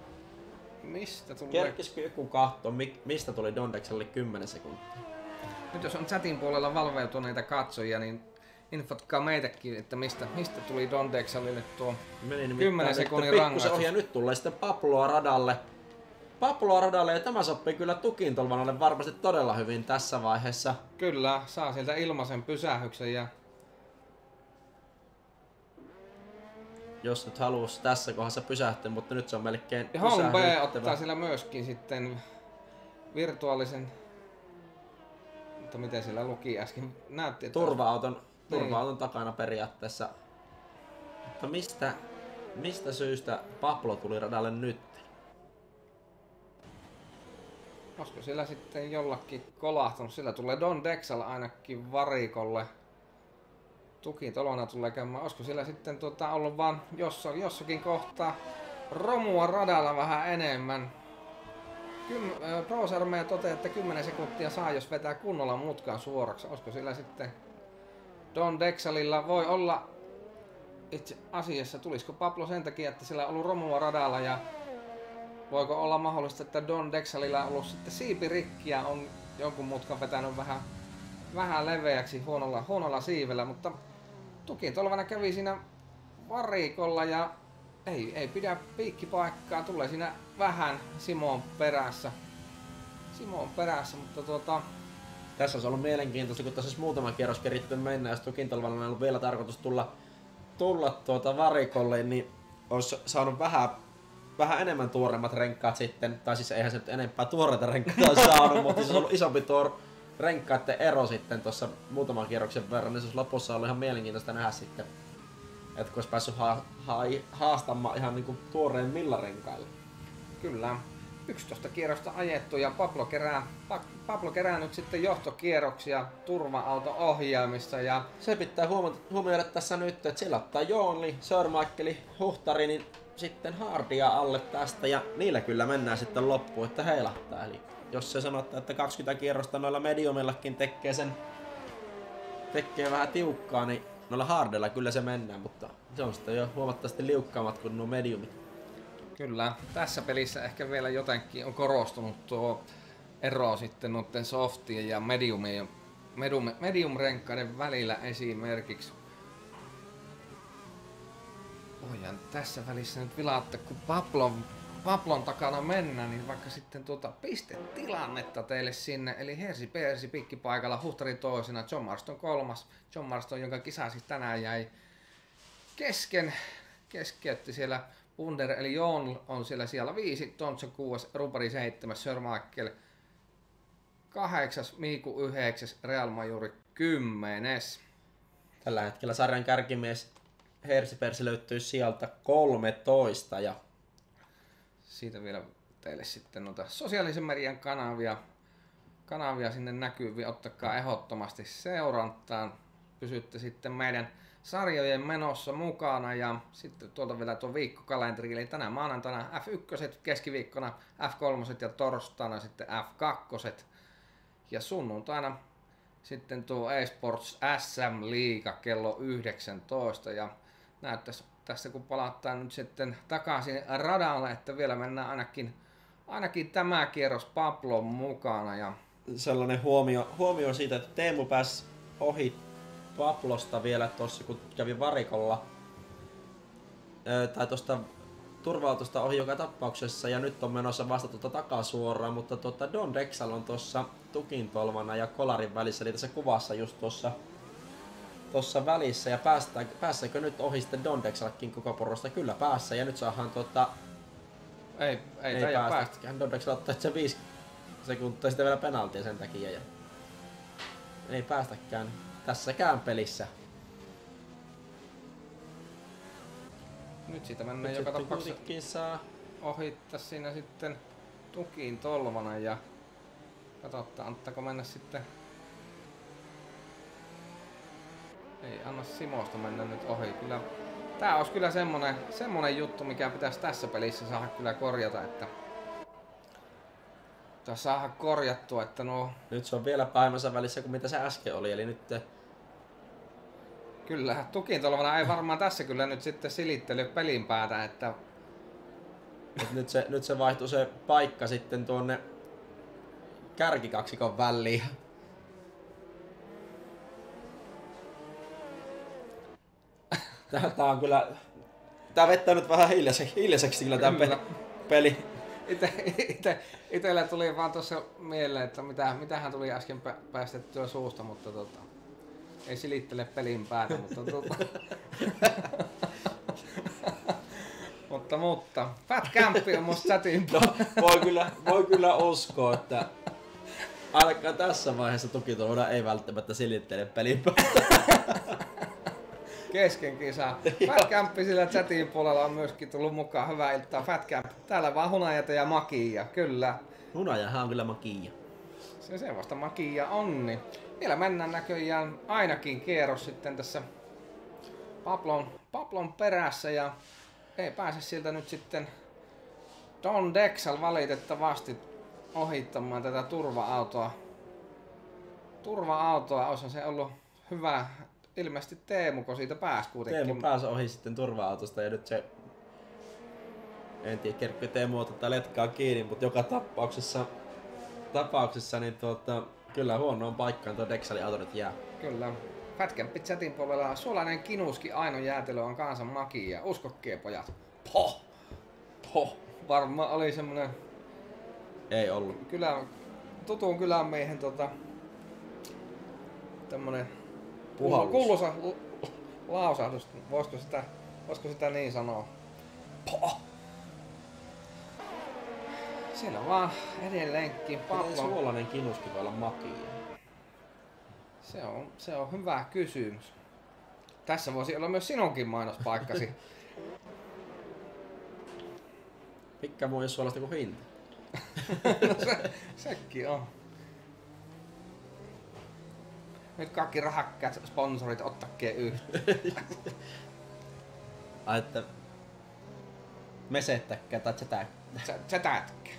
Mistä tuli? Kerkisikö joku kahtoo, mistä tuli Don Dexalle kymmenen sekuntia? nyt jos on chatin puolella valveutuneita katsojia, niin infotkaa meitäkin, että mistä, mistä tuli Don Dexalille tuo kymmenen sekunnin rangaistus. Ohi, ja nyt tulee sitten Pabloa radalle. Pabloa radalle, ja tämä sopii kyllä Tukintolvanalle varmasti todella hyvin tässä vaiheessa. Kyllä, saa sieltä ilmaisen pysähyksen ja... Jos nyt haluaisi tässä kohdassa pysähtyä, mutta nyt se on melkein ja Hong B ottaa sillä myöskin sitten virtuaalisen... Mutta miten sillä luki äsken? Näytti, että... Turva-auton, turva-auton niin. takana periaatteessa. Mutta mistä, mistä syystä Pablo tuli radalle nyt? Olisiko sillä sitten jollakin kolahtunut? Sillä tulee Don Dexal ainakin varikolle. Tukintolvana tulee käymään. Olisiko sillä sitten tuota, ollut vaan jossakin, jossakin kohtaa romua radalla vähän enemmän? Pro-Armeija toteaa, että kymmenen sekuntia saa, jos vetää kunnolla mutkaan suoraksi. Olisiko sillä sitten Don Dexalilla voi olla itse asiassa, tulisiko Pablo sen takia, että sillä on ollut romua radalla ja voiko olla mahdollista, että Don Dexalilla on ollut sitten siipirikki ja on jonkun mutkan vetänyt vähän, vähän leveäksi huonolla, huonolla siivellä, mutta Tukintolvana kävi siinä varikolla ja ei, ei pidä piikkipaikkaa, tulee siinä vähän Simon perässä. Simon perässä, mutta tuota... Tässä olisi ollut mielenkiintoista, kun tässä olisi muutama kierros keritty mennä, jos Tukintolvana on ollut vielä tarkoitus tulla, tulla tuota varikolle, niin olisi saanut vähän, vähän enemmän tuoreimmat renkaat sitten, tai siis eihän se nyt enempää tuoreita renkaita olisi saanut, mutta se olisi ollut isompi tuo renkaiden ero sitten tuossa muutaman kierroksen verran, niin se olisi lopussa ollut ihan mielenkiintoista nähdä sitten, että kun olisi päässyt ha- ha- haastamaan ihan niinku tuoreen millarenkaille. Kyllä. yksitoista kierrosta ajettu ja Pablo kerää, Pablo kerää nyt sitten johtokierroksia turva-auton ohjaamista ja... Se pitää huomioida tässä nyt, että sillä ottaa Joonli, Sörmaikkeli, Huhtari, niin sitten Hardia alle tästä ja niillä kyllä mennään sitten loppuun, että heilahtaa. Eli jos se sanottaa, että kaksikymmentä kierrosta noilla mediumillakin tekee sen tekee vähän tiukkaa, niin noilla hardilla kyllä se mennään, mutta se on sitten jo huomattavasti liukkaammat kuin nuo mediumit. Kyllä, tässä pelissä ehkä vielä jotenkin on korostunut tuo ero sitten noiden softien ja mediumien, medium, medium-renkkaiden välillä esimerkiksi. Voidaan tässä välissä nyt vilata, kun Pablon, Pablon takana mennään, niin vaikka sitten tuota pistetilannetta teille sinne, eli Hersi Persi pikkipaikalla, Huhtari toisena, John Marston kolmas, John Marston, jonka kisa siis tänään jäi kesken, keskeytti siellä Wunder, eli Joon on siellä siellä viisi, Thompson kuusi, Rupari seitsemäs, Sir Michael kahdeksas, Miiku yhdeksäs, Real Majuri kymmenes. Tällä hetkellä sarjan kärkimies Hersi Persi löytyy sieltä kolmetoista ja siitä vielä teille sitten noita sosiaalisen median kanavia, kanavia sinne näkyviin, ottakaa ehdottomasti seurantaan, pysytte sitten meidän sarjojen menossa mukana ja sitten tuolta vielä tuo viikkokalenteri, eli tänään maanantaina F yksi, keskiviikkona F kolme ja torstaina sitten F kaksi ja sunnuntaina sitten tuo eSports S M-liiga kello yhdeksäntoista ja näyttäisi tässä kun palataan nyt sitten takaisin radalle, että vielä mennään ainakin, ainakin tämä kierros Pablon mukana. Ja sellainen huomio, huomio siitä, että Teemu pääsi ohi Pablosta vielä tuossa kun kävi varikolla öö, tai tuosta turva-autosta ohi joka tapauksessa ja nyt on menossa vasta tuota takasuoraan, mutta tuota Don Dexal on tuossa Tukintolvana ja Kolarin välissä, eli tässä kuvassa just tuossa tuossa välissä ja päästään, päässäkö nyt ohi sitten Don Dexalkin koko porosta? Kyllä päässä ja nyt saadaan tuota... Ei, ei, ei päästäkään. Don Dexal ottaa se viisi sekuntia sitten vielä penaltia sen takia ja ei päästäkään tässäkään pelissä. Nyt siitä mennään joka tapauksessa saa ohittaa siinä sitten Tukintolvana ja katsotaan, antaako mennä sitten. Ei anna Simosta mennä nyt ohi. Kyllä, tää olisi kyllä semmonen, semmonen juttu, mikä pitäisi tässä pelissä saada kyllä korjata, että saada korjattua, että nuo... Nyt se on vielä pahemmassa välissä kuin mitä se äsken oli, eli nyt... Te... Kyllä, Tukintolvana ei varmaan tässä kyllä nyt sitten silittely pelin päätä, että... Et nyt, se, nyt se vaihtuu se paikka sitten tuonne kärkikaksikon väliin. Tää, tää on kyllä... Tää vettää nyt vähän hiljaiseksi, hiljaiseksi kyllä tää Kyllä. peli. Ite, ite, itellä tuli vaan tuossa mieleen, että mitä, mitähän tuli äsken pä, päästettyä suusta, mutta tota, ei silittele pelin päätä, mutta tota, mutta, mutta Fat Camp on musta chatin no, voi, kyllä, voi kyllä uskoa, että ainakaan tässä vaiheessa tukitoimuna ei välttämättä silittele pelin päätä. Kesken kisaa. Fat Camp sillä chatin puolella on myöskin tullut mukaan. Hyvää iltaa Fat Camp. Täällä vaan hunajat ja makia, kyllä. Hunajahan on kyllä makia. Se se vasta makia on. Niin. Vielä mennään näköjään ainakin kierros sitten tässä Pablon, Pablon perässä ja ei pääse siltä nyt sitten Don Dexal valitettavasti ohittamaan tätä turva-autoa. Turva-autoa, olisi se ollut hyvä. Ilmeisesti Teemuko siitä pääsi kuitenkin. Teemu pääsi ohi sitten turva-autosta ja nyt se... En tiedä, kerkki Teemu ottaa letkaa kiinni, mutta joka tapauksessa... Tapauksessa niin tuota... Kyllä huonoon paikkaan tuo Dexalin auto nyt jää. Kyllä. Fat Camp chatin puolella suolainen kinuski Aino Jäätelö on kansan makia. Uskokkee pojat. Poh! Poh! Varmaan oli semmonen... Ei ollut. Kyllä, tutun kylän miehen tota... Tämmönen... Puhallus. Kuuluisa lausahdus. Voisiko sitä, voisiko sitä niin sanoa? Poh! Siellä vaan edelleenkin Miten Pablo. suolainen kinuski voi olla makia? Se on, se on hyvä kysymys. Tässä voisi olla myös sinunkin mainospaikkasi. Mikkä muu ei suolasta kuin hinta? No se, sekin on. Nyt kaikki rahakkaat sponsorit ottakee yhteen. Ai että... Mesettäkää tai tsetää. Se tätkä.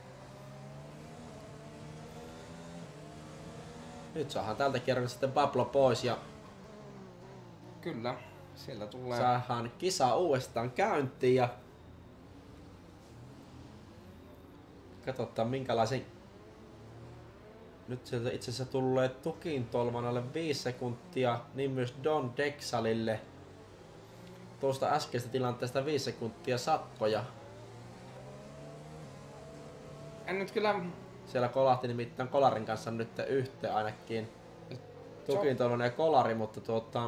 Nyt saadaan tältä kierrolta sitten Pablo pois ja Kyllä, siellä tulee. saadaan kisa uudestaan käyntiin ja katsotaan minkälaisen... Nyt sieltä itse asiassa tulee Tukin tolmanalle viisi sekuntia, niin myös Don Dexalille. Tuosta äskeistä tilanteesta viisi sekuntia sakkoja. En nyt kyllä... Siellä kolahti nimittäin Kolarin kanssa nyt yhteen ainakin. Tukin tolmonen ja Kolari, mutta tuota...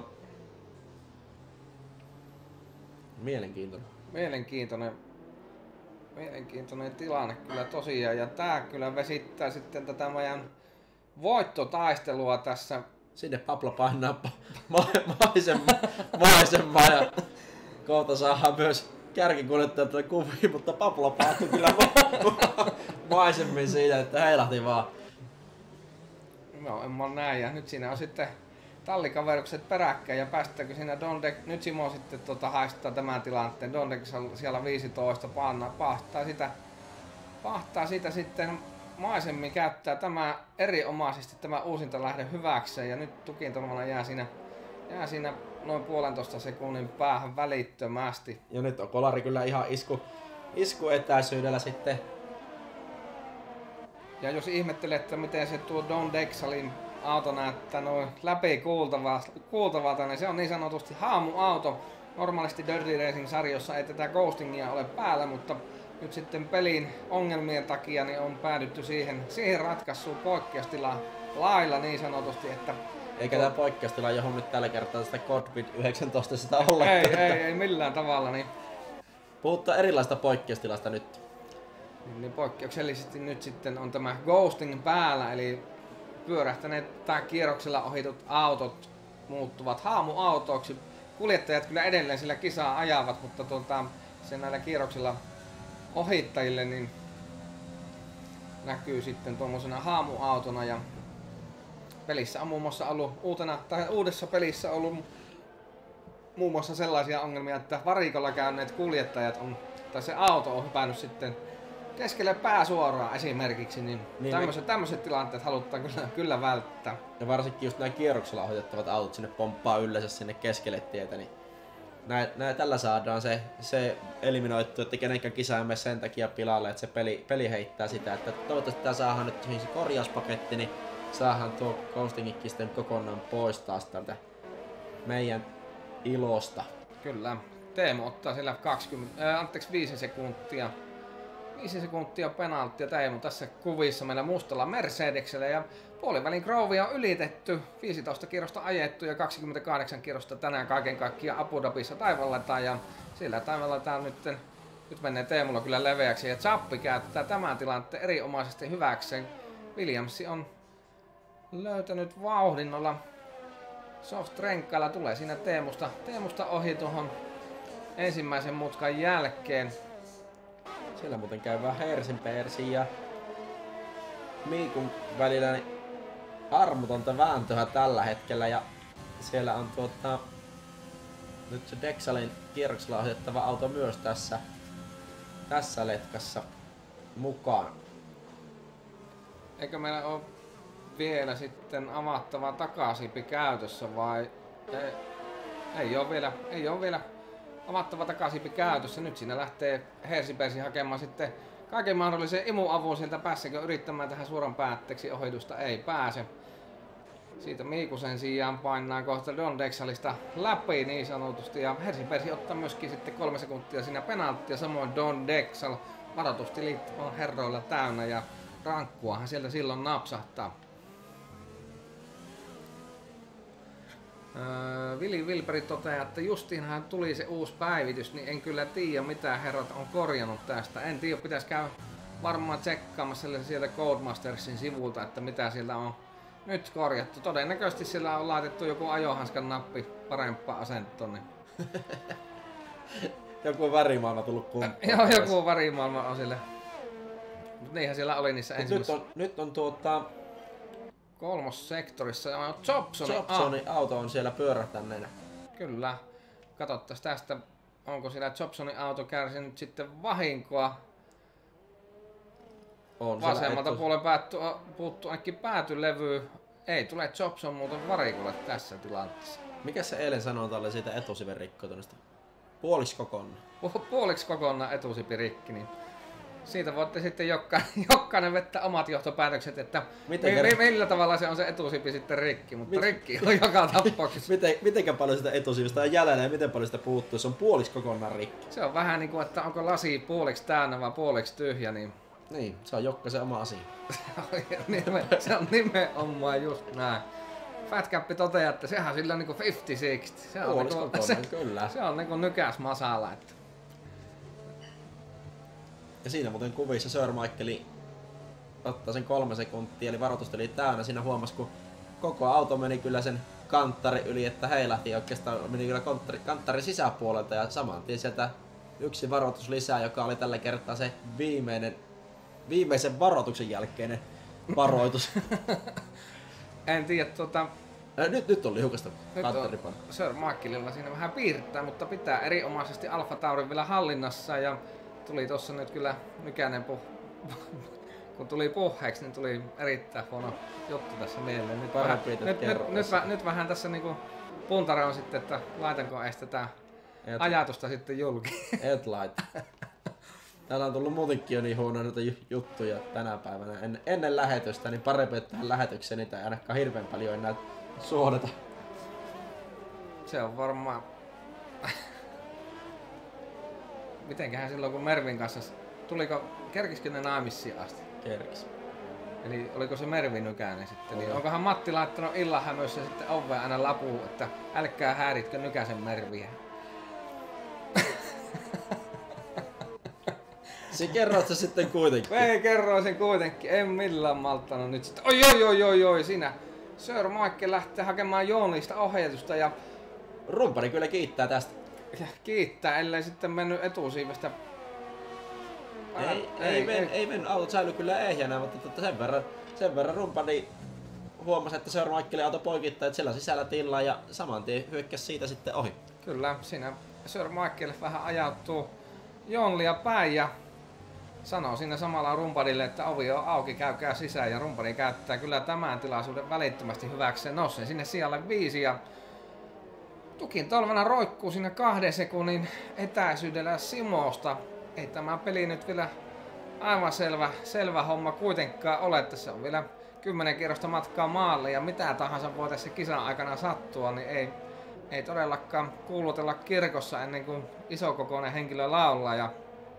Mielenkiintoinen. Mielenkiintoinen, mielenkiintoinen tilanne kyllä tosiaan. Ja tää kyllä vesittää sitten tätä meidän voittotaistelua tässä. Sinne Pablo painaa ma- maisemmaa, maisemmaa ja kohta saadaan myös kärkikuljettajat kuvia, mutta Pablo päättyi kyllä ma- maisemmin siitä, että heilahti vaan. No en mä näin. Ja nyt siinä on sitten tallikaverukset peräkkäin ja päästäänkö siinä Dondek, nyt Simo sitten tota haistaa tämän tilanteen. Dondek siellä viisitoista panna, pahtaa sitä, pahtaa sitä sitten maisemmin käyttää tämä erinomaisesti tämä uusinta lähde hyväkseen ja nyt tukintolmana jää siinä, jää siinä noin puolentoista sekunnin päähän välittömästi. Ja nyt on Kolari kyllä ihan isku, isku etäisyydellä sitten. Ja jos ihmettelet, että miten se tuo Don Dexalin auto näyttää noin läpi kuultavalta, niin se on niin sanotusti haamuauto. Normaalisti Dirty Racing-sarjossa ei tätä ghostingia ole päällä, mutta nyt sitten pelin ongelmien takia niin on päädytty siihen, siihen ratkaisuun poikkeustila lailla niin sanotusti, että... Eikä tämä poikkeustila johon nyt tällä kertaa sitä covid yhdeksäntoista sitä ollenkaan. Ei, ei, ei millään tavalla. Niin, Puhutaan erilaista poikkeustilasta nyt. niin, niin poikkeuksellisesti nyt sitten on tämä ghosting päällä, eli pyörähtäneet tai kierroksella ohitut autot muuttuvat haamuautoiksi. Kuljettajat kyllä edelleen sillä kisaa ajavat, mutta tuota, se näillä kierroksilla ohittajille niin näkyy sitten tuommoisena haamuautona ja pelissä on muun muassa ollut uutena, tai uudessa pelissä ollut muun muassa sellaisia ongelmia, että varikolla käyneet kuljettajat on, tai se auto on hypännyt sitten keskelle pääsuoraan esimerkiksi, niin, niin tämmöiset, ne... tämmöiset tilanteet halutaan kyllä, kyllä välttää. Ja varsinkin just nämä kierroksella ohitettavat autot sinne pomppaa yleensä sinne keskelle tietä, niin näin, näin, tällä saadaan se, se eliminoittu, että kenenkään kisa ei mene sen takia pilalle, että se peli, peli heittää sitä, että toivottavasti tää saadaan nyt se korjauspaketti, niin saadaan tuo ghostingikin sitten kokonaan pois taas tältä meidän ilosta. Kyllä. Teemu ottaa siellä kaksikymmentä, äh, anteeksi viisi sekuntia. viisi sekuntia penalttia Teemu tässä kuvissa meillä mustalla Mercedeksellä ja puolivälin Grove on ylitetty, viisitoista kierrosta ajettu ja kaksikymmentäkahdeksan kierrosta tänään kaiken kaikkiaan Abu Dhabissa taivallataan ja siellä taivallataan nyt, nyt menee Teemulla kyllä leveäksi ja Zappi käyttää tämän tilanteen erinomaisesti hyväkseen. Williams on löytänyt vauhdin olla soft renkkailla, tulee siinä Teemusta, Teemusta ohi tuohon ensimmäisen mutkan jälkeen. Siellä muuten käy vähän Hersinpersin ja Miikun välillä niin armotonta vääntöä tällä hetkellä ja siellä on tuota nyt se Dexalin kierroksella ohjattava auto myös tässä tässä letkassa mukaan. Eikö meillä ole vielä sitten avattava takasipi käytössä vai ei, ei ole vielä, ei ole vielä avattava takasipi käytössä. Nyt siinä lähtee Hersinpersi hakemaan sitten kaiken mahdollisen imuavun sieltä, päässekö yrittämään tähän suoran päätteeksi ohitusta, ei pääse. Siitä Miikusen sijaan painaa kohta Don Dexalista läpi niin sanotusti ja Hersinpersi ottaa myöskin sitten kolme sekuntia siinä penalttia, samoin Don Dexal. Varoitustilit on herroilla täynnä ja rankkuahan sieltä silloin napsahtaa. Öö, Vili Wilperi toteaa, että justiinhan tuli se uusi päivitys, niin en kyllä tiedä mitä herrat on korjannut tästä. En tiedä, pitäisi käydä varmaan tsekkaamassa sieltä Codemastersin sivulta, että mitä siellä on nyt korjattu. Todennäköisesti siellä on laitettu joku ajohanskan nappi parempaan asentoon. Niin. Joku värimaailma tullut kuntoon. Joo, joku värimaailma on siellä. Mut niinhän siellä oli niissä ensimmäisissä. Nyt on, nyt on tuota... kolmossektorissa on Jobsonin, Jobsonin auto on siellä pyörähtäneenä. Kyllä. Katsottaisiin tästä, onko siellä Jobsonin auto kärsinyt sitten vahinkoa. On vasemmalta puolen päätty, puuttuu ainakin päätylevy. Ei tule Jobson muuten varikolle tässä tilanteessa. Mikä se eilen sanonta oli siitä etusiven rikkoitunnista? Puoliksi kokonaan. Puoliksi kokonaan etusipi rikki. Niin siitä voitte sitten jokainen, jokainen vettä omat johtopäätökset, että mi, mi, millä tavalla se on se etusipi sitten rikki, mutta Mit... rikki on joka tapauksessa. Miten, mitenkä paljon sitä etusivistä on jäljellä ja miten paljon sitä puuttuu, se on puoliksi kokonaan rikki. Se on vähän niin kuin, että onko lasi puoliksi täynnä vai puoliksi tyhjä. Niin, niin se on jokaisen oma asia. Se on nimenomaan just näin. Fatcap toteaa, että sehän sillä on niinku viisikymmentä kuusikymmentä. Se on, niinku, se, kyllä. Se on niinku nykäs masala. Että. Ja siinä muuten kuvissa Sir Michael ottaa sen kolme sekuntia, eli varoitusta oli täynnä. Siinä huomasi, kun koko auto meni kyllä sen kanttari yli, että heilahti oikeastaan meni kyllä kanttari, kanttarin sisäpuolelta ja saman tien sieltä yksi varoitus lisää, joka oli tällä kertaa se viimeinen, viimeisen varoituksen jälkeinen varoitus. En tiedä, tuota... Nyt, nyt on liukasta kanttaripano. Sir Michaelilla siinä vähän piirtää, mutta pitää erinomaisesti Alfa Taurin vielä hallinnassa ja tuli tossa nyt kyllä nykäinen puh... kun tuli puheeksi, niin tuli erittäin huono juttu tässä mieleen. Nyt, vähän, nyt, nyt, nyt, nyt, nyt vähän tässä niinku puntare on sitten, että laitanko edes tätä et, ajatusta sitten julki. Et laita. Täällä on tullut muutenkin jo niin huonoja juttuja tänä päivänä. En, ennen lähetystä, niin parempi, että tähän lähetykseen niitä ei ainakaan hirveän paljon enää suodata. Se on varmaan... Mitenköhän silloin kun Mervin kanssa... Tuliko... Kerkisikö ne naimissiin asti? Kerkis. Eli oliko se Mervi Nykänen sitten? Niin onkohan Matti laittanut illan hämössä sitten oveen aina lapuun, että älkää häiritkö Nykäsen Merviä? Se kerroit sä sitten kuitenkin. Ei kerroin sen kuitenkin, en millään malttanut nyt sitten. Oi oi oi oi oi siinä. Sir Michael lähtee hakemaan Joonista ohjatusta ja... Rumpari kyllä kiittää tästä. Ja kiittää, ellei sitten mennyt etusiivestä. Ei, ei, ei, men, ei mennyt, autot säilyi kyllä ehjänä, mutta totta sen verran, sen verran rumpani huomasi, että Sir Michaelin auto poikittaa, että siellä sisällä tilaa ja saman tien hyökkäsi siitä sitten ohi. Kyllä, siinä Sir Michael vähän ajautuu Jonlia päin ja sanoo siinä samalla rumpadille, että ovi on auki, käykää sisään ja rumpari käyttää kyllä tämän tilaisuuden välittömästi hyväkseen. Nousee sinne sijalle viisi ja tukin tolvana roikkuu siinä kahden sekunnin etäisyydellä Simosta. Ei tämä peli nyt vielä aivan selvä, selvä homma kuitenkaan ole. Tässä on vielä kymmenen kierrosta matkaa maalle ja mitä tahansa voi tässä kisan aikana sattua, niin ei ei todellakaan kuulutella kirkossa ennen kuin isokokoinen henkilö laulaa. Ja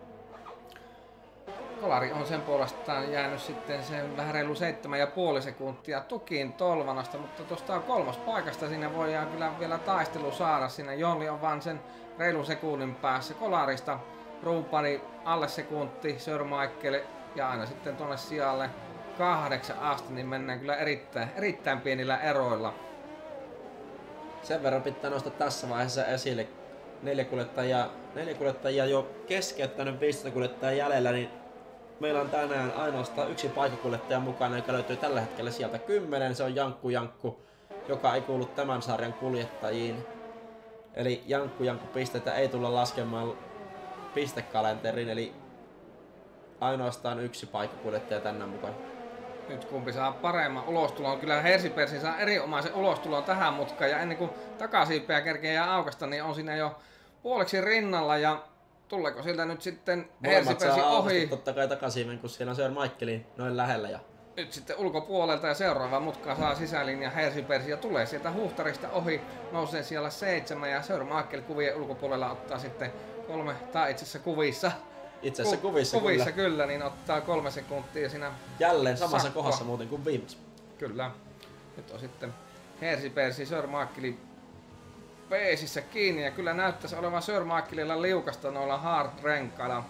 kolari on sen puolestaan jäänyt sitten sen vähän reilu seitsemän ja puoli sekuntia tukiin Tolvanasta, mutta tuosta kolmas paikasta siinä voidaan kyllä vielä taistelu saada. Siinä Jonli on vaan sen reilun sekunnin päässä kolarista. Rumpani alle sekunti, Sir Michael ja aina sitten tuonne sijalle kahdeksan asti, niin mennään kyllä erittäin, erittäin pienillä eroilla. Sen verran pitää nostaa tässä vaiheessa esille neljä kuljettajia, neljä kuljettajia jo keskeyttänyt viisitoista kuljettajaa jäljellä, niin meillä on tänään ainoastaan yksi paikkakuljettaja mukana, joka löytyy tällä hetkellä sieltä kymmenen. Se on Jankku Jankku, joka ei kuulu tämän sarjan kuljettajiin. Eli Jankku Jankku pisteitä ei tulla laskemaan pistekalenteriin, eli ainoastaan yksi paikkakuljettaja tänään mukana. Nyt kumpi saa paremman ulostulon. Kyllä Hersipersi saa erinomaisen ulostulon tähän mutkaan. Ja ennen kuin takasiipeä kerkeää aukasta, niin on siinä jo puoleksi rinnalla. Ja tuleeko sieltä nyt sitten Hersipersi ohi? Totta kai takasiiven, kun siellä on Sir Michaelin noin lähellä. Ja nyt sitten ulkopuolelta ja seuraava mutka saa sisälinja Hersipersi ja tulee sieltä Huhtarista ohi. Nousee siellä seitsemän ja Sir Michael kuvien ulkopuolella ottaa sitten kolme, tai itse asiassa kuvissa. Itse asiassa kuvissa, kuvissa kyllä. kyllä, niin ottaa kolme sekuntia siinä. Jälleen samassa sakkoa. Kohdassa muuten kuin viimeksi. Kyllä. Nyt on sitten Hersipersi Sir Michaelin peesissä kiinni ja kyllä näyttäisi olevan Sir Michaelilla liukasta noilla hard-renkailla.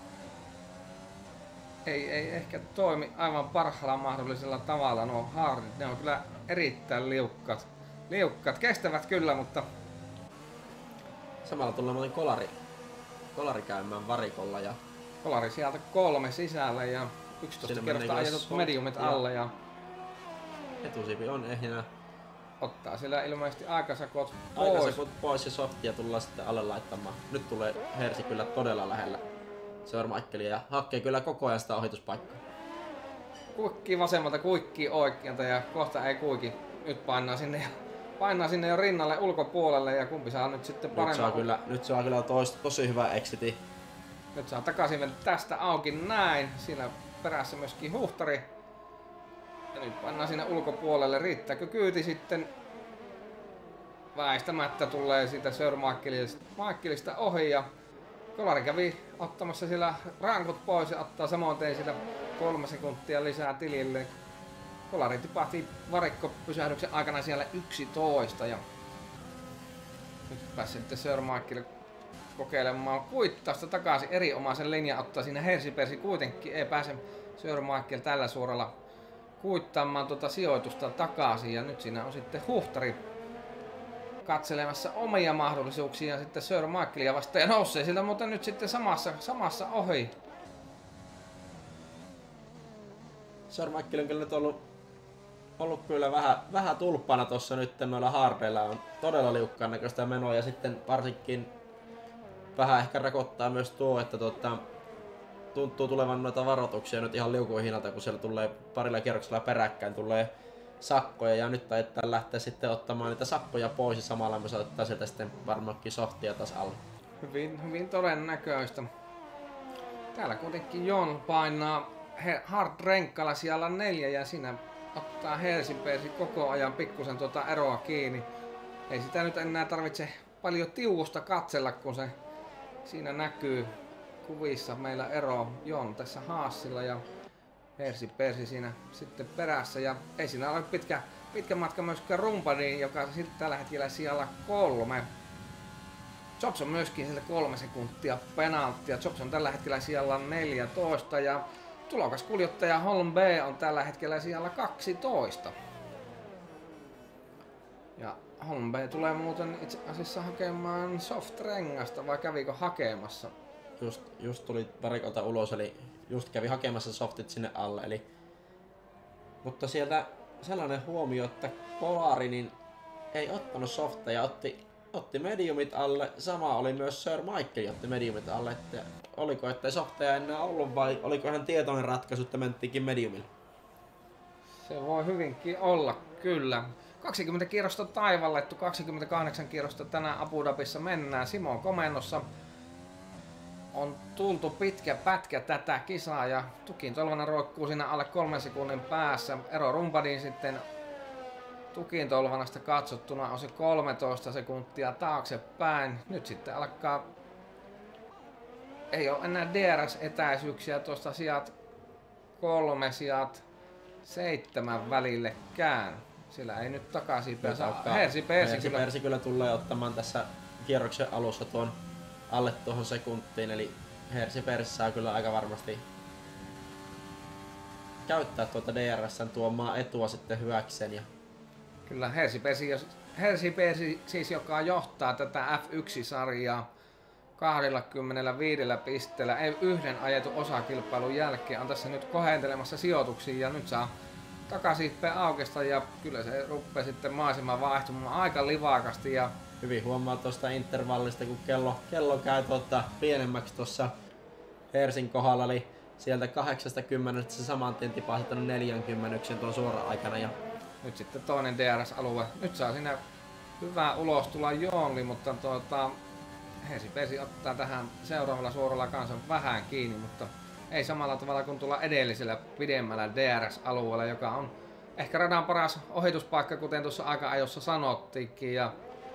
Ei, ei ehkä toimi aivan parhaalla mahdollisella tavalla nuo hardit. Ne on kyllä erittäin liukkat. Liukkat, kestävät kyllä, mutta samalla tulee muuten kolari, kolari käymään varikolla ja kolari sieltä kolme sisällä ja yksitoista kertaa ajetut mediumit ja alle ja etusiipi on ehjänä. Ottaa siellä ilmeisesti aikasakot pois. Aikasakot pois ja softia tullaan sitten alle laittamaan. Nyt tulee Hersi kyllä todella lähellä Sir Michaelia ja hakee kyllä koko ajan sitä ohituspaikkaa. Kuikkii vasemmalta, kuikkii oikealta ja kohta ei kuiki. Nyt painaa sinne, painaa sinne jo rinnalle ulkopuolelle ja kumpi saa nyt sitten paremmin. Nyt saa kyllä, nyt saa kyllä toista, tosi hyvä exiti. Nyt saa takaisin tästä auki näin. Siinä perässä myöskin Huhtari. Ja nyt pannaan sinne ulkopuolelle. Riittääkö kyyti sitten? Väistämättä tulee siitä Sir Michaelista, Michaelista ohi. Ja kolari kävi ottamassa siellä rankot pois ja ottaa samoin tein sitä kolme sekuntia lisää tilille. Kolari tipahti varikkopysähdyksen aikana siellä yksitoista. Ja nyt pääsi sitten Sir Michael kokeilemaan kuittausta takaisin erinomaisen linjan, ottaa siinä Hersipersi kuitenkin ei pääse Sir Michael tällä suoralla kuittaamaan tuota sijoitusta takaisin ja nyt siinä on sitten Huhtari katselemassa omia mahdollisuuksia sitten Sir Michaelia vastaan ja nousee sillä muuten nyt sitten samassa, samassa ohi. Sir Michael on kyllä nyt ollut, ollut kyllä vähän, vähän tulppana tossa nyt noilla hardeilla, on todella liukkaan näköistä menoa ja sitten varsinkin vähän ehkä rakottaa myös tuo, että tota, tuntuu tulevan noita varoituksia nyt ihan liukuin hinnalta, kun siellä tulee parilla kierroksella peräkkäin tulee sakkoja ja nyt taitaa lähteä sitten ottamaan niitä sakkoja pois ja samalla me saattaa sieltä sitten varmaankin softia taas alle. Hyvin, hyvin todennäköistä. Täällä kuitenkin Jon painaa hard-renkkalla siellä neljä ja siinä ottaa Hersipersi koko ajan pikkusen tuota eroa kiinni. Ei sitä nyt enää tarvitse paljon tiuvusta katsella, kun se siinä näkyy kuvissa meillä ero Jon tässä Haasilla ja Hersipersi siinä sitten perässä ja ei siinä ole pitkä, pitkä matka myöskään Rumpaniin, joka sitten tällä hetkellä sijalla kolme. Jobs on myöskin sille kolme sekuntia penalttia. Jobs on tällä hetkellä sijalla neljätoista ja tulokaskuljettaja Holm B on tällä hetkellä sijalla kaksitoista. Ja Holm B tulee muuten itse asiassa hakemaan soft-rengasta, vai kävikö hakemassa? Just, just tuli varikolta ulos, eli just kävi hakemassa softit sinne alle. Eli... Mutta sieltä sellainen huomio, että kolari niin ei ottanut softeja, otti, otti mediumit alle. Sama oli myös Sir Michael, otti mediumit alle. Että oliko, ettei softeja enää ollut vai oliko ihan tietoinen ratkaisu, että menttiinkin mediumille? Se voi hyvinkin olla, kyllä. kaksikymmentä kierrosta taivallettu, kaksikymmentäkahdeksan kierrosta tänään Abu Dhabissa mennään. Simon komennossa on tultu pitkä pätkä tätä kisaa ja Tukin Tolvanen roikkuu siinä alle kolmen sekunnin päässä. Ero Rumpaniin sitten tukintolvanasta katsottuna on se kolmetoista sekuntia taaksepäin. Nyt sitten alkaa, ei ole enää D R S-etäisyyksiä tuosta sijat kolme, sijat seitsemän välillekään. Sillä ei nyt takaisin saa. Hersi Persi Hersi kyllä. Persi kyllä tulee ottamaan tässä kierroksen alussa tuon alle tuohon sekuntiin, eli Hersi Persi saa kyllä aika varmasti käyttää tuota D R S:n tuomaa etua sitten hyväkseen. Ja Kyllä Hersi Persi, Hersi Persi siis, joka johtaa tätä F yksi -sarjaa kaksikymmentäviisi pisteellä, ei yhden ajetun osakilpailun jälkeen, on tässä nyt kohentelemassa sijoituksia ja nyt saa takasiippeen aukesta ja kyllä se rupeaa sitten maisema vaihtumaan aika livakasti. Ja hyvin huomaa tuosta intervallista, kun kello, kello käy tuota pienemmäksi tuossa Hersin kohdalla, eli sieltä kahdeksankymmentä se saman tien tipahti tuonne neljäkymmentä tuon suoran aikana. Ja nyt sitten toinen D R S-alue. Nyt saa siinä hyvää ulostulla Joonli, mutta tuota, Hersi Persi ottaa tähän seuraavalla suoralla kanssa vähän kiinni, mutta ei samalla tavalla kuin tuolla edellisellä pidemmällä D R S-alueella, joka on ehkä radan paras ohituspaikka, kuten tuossa aika-ajossa sanottiinkin. Ja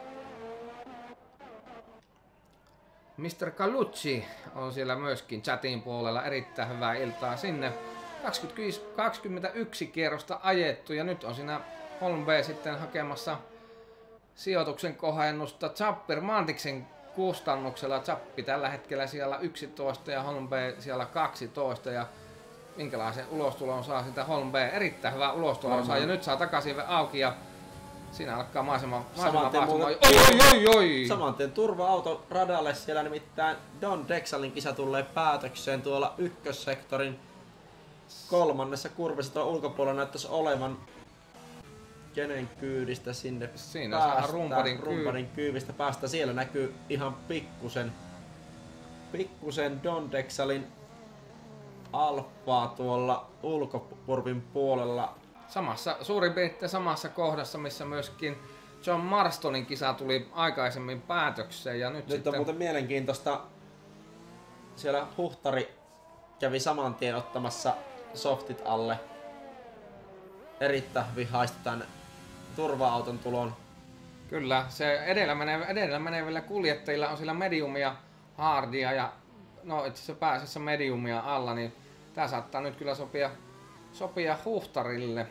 mister Calucci on siellä myöskin chatin puolella, erittäin hyvää iltaa sinne. kaksikymmentäviisi, kaksikymmentäyksi kierrosta ajettu ja nyt on siinä Holm B sitten hakemassa sijoituksen kohennusta Zapper Mantiksen kustannuksella. Zappi tällä hetkellä siellä yksitoista ja Holm B siellä kaksitoista ja minkälaisen ulostulon saa sitä Holm B. Erittäin hyvä ulostulon saa ja nyt saa takaisin auki ja siinä alkaa maisema, maisema vaihtumaan. Oi, oi, oi, oi! Saman tien turva-auto radalle, siellä nimittäin Don Dexalin kisa tulee päätökseen tuolla ykkössektorin kolmannessa kurvissa. Tuolla ulkopuolella näyttäisi olevan kenen kyydistä sinne siinä päästään, rumpadin, rumpadin kyydistä päästä. Siellä näkyy ihan pikkusen, pikkusen Don Dexalin alfaa tuolla ulkopurvin puolella. Samassa, suurin piirtein samassa kohdassa, missä myöskin John Marstonin kisa tuli aikaisemmin päätökseen. Ja nyt nyt sitten on muuten mielenkiintoista, siellä Huhtari kävi saman tien ottamassa softit alle. Erittäin hyvin haistetaan turva-auton tulon. Kyllä, se edellä, menevä, edellä menevillä kuljettajilla on sillä mediumia, hardia ja no itse asiassa pääsessä mediumia alla, niin tää saattaa nyt kyllä sopia, sopia Huhtarille.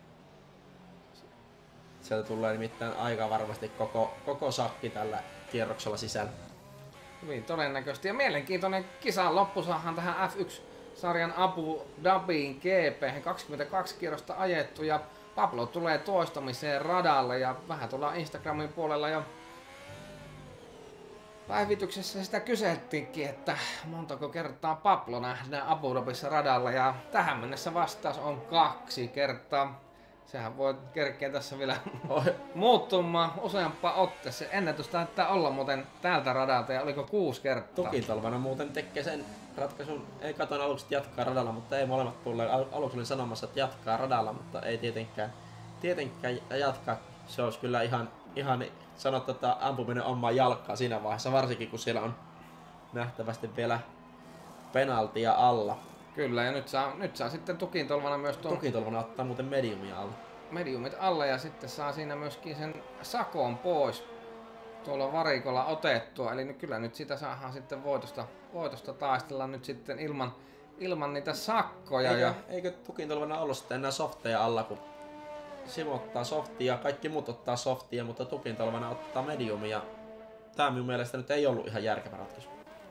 Sieltä tulee nimittäin aika varmasti koko, koko sakki tällä kierroksella sisällä. Hyvin todennäköisesti ja mielenkiintoinen kisan loppu saadaan tähän F yksi -sarjan Abu Dhabiin G P, kaksikymmentäkaksi kierrosta ajettu ja Pablo tulee toistamiseen radalle ja vähän tuolla Instagramin puolella jo päivityksessä sitä kyseltiinkin, että montako kertaa Pablo nähdään Abu Dhabissa radalla ja tähän mennessä vastaus on kaksi kertaa. Sehän voi kerkeä tässä vielä muuttumaan useampaan otteeseen. Ennätys taitaa olla muuten täältä radalta ja oliko kuusi kertaa? Tukintolvana muuten tekee sen ratkaisun, ei katon aluksi jatkaa radalla, mutta ei molemmat tulleet. Al- aluksi olin sanomassa, että jatkaa radalla, mutta ei tietenkään, tietenkään jatkaa. Se olisi kyllä ihan, ihan sanottu, että ampuminen omaa jalkaa siinä vaiheessa, varsinkin kun siellä on nähtävästi vielä penaltia alla. Kyllä, ja nyt saa, nyt saa sitten tukintolvana myös tuon Tukintolvana ottaa muuten mediumia alla. mediumit alle ja sitten saa siinä myöskin sen sakon pois tuolla varikolla otettua. Eli nyt, kyllä nyt sitä saadaan sitten voitosta, voitosta taistella nyt sitten ilman, ilman niitä sakkoja. Eikö, ja eikö tukintolvana ollut sitten enää softeja alla, kun Simo ottaa softia, kaikki muut ottaa softia, mutta tukintolvana ottaa mediumia. Tää minun mielestä nyt ei ollut ihan järkevä ratkaisu.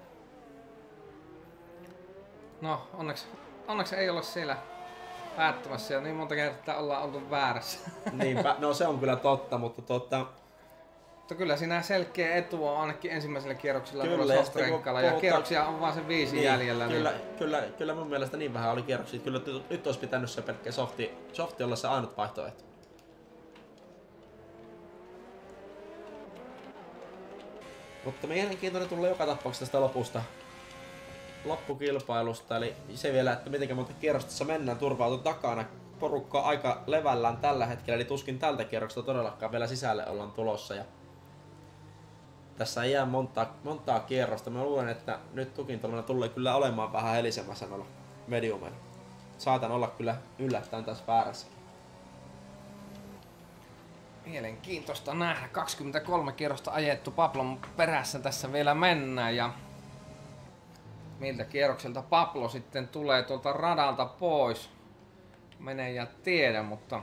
no onneksi, onneksi ei olla siellä päättämässä ja niin monta kertaa ollaan oltu väärässä. Niinpä, no se on kyllä totta, mutta totta... Mutta kyllä siinä selkeä etu on ainakin ensimmäisellä kierroksella Kyllä, tuolla ja softrenkalla sitten ja kun kierroksia on vaan se viisi Niin, jäljellä. Kyllä, niin kyllä, kyllä mun mielestä niin vähän oli kierroksia. Kyllä nyt, nyt olisi pitänyt se pelkkä softi, softi olla se ainut vaihtoehto. Mutta mielenkiintoinen tulee joka tapauksessa tästä lopusta. Loppukilpailusta, eli se vielä, että miten monta kierrosta tässä mennään turva-auton takana. Porukka on aika levällään tällä hetkellä, eli tuskin tältä kierroksesta todellakaan vielä sisälle ollaan tulossa. Ja tässä ei jää montaa, montaa kierrosta. Mä luulen, että nyt tukintolvana tulee kyllä olemaan vähän helisemässä noilla mediumeilla. Saatan olla kyllä yllättäen taas väärässä. Mielenkiintoista nähdä. kaksikymmentäkolme kierrosta ajettu, Pablon perässä tässä vielä mennään ja miltä kierrokselta Pablo sitten tulee tuolta radalta pois. Mene ja tiedä, mutta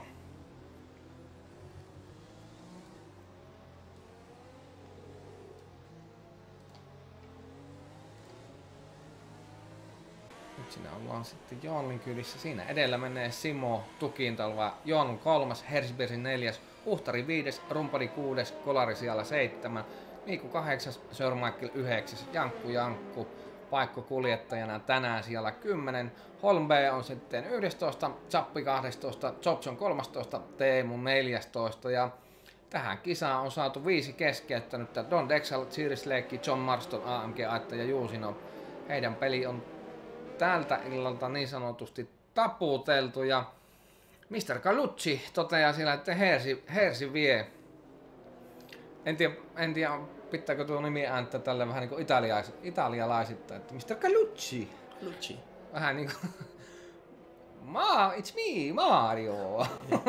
nyt siinä ollaan sitten Joonlin kylissä. Siinä edellä menee Simo Tukintalva, Joon kolmas, Hersbergin neljäs, Huhtari viides, Rumpadi kuudes, Kolari siellä seitsemän, Miiku kahdeksas, Sir Michael yhdeksäs, Jankku Jankku paikko kuljettajana tänään siellä kymmenen, Holmberg on sitten yksitoista, Zappi kaksitoista, Jobson kolmetoista, Teemu neljätoista ja tähän kisaan on saatu viisi keskeyttänyttä. Don Dexal, Siris Leikki, John Marston, A M G-aitta ja Juusino. Heidän peli on tältä illalta niin sanotusti taputeltu ja mister Calucci toteaa siellä, että Hersi, Hersi vie. En tiedä, en tiedä pitääkö tuo nimi ääntää tälle vähän niinku italialais, italialaisittain, että mister Calucci. Calucci. Vähän niinku Ma, it's me, Mario.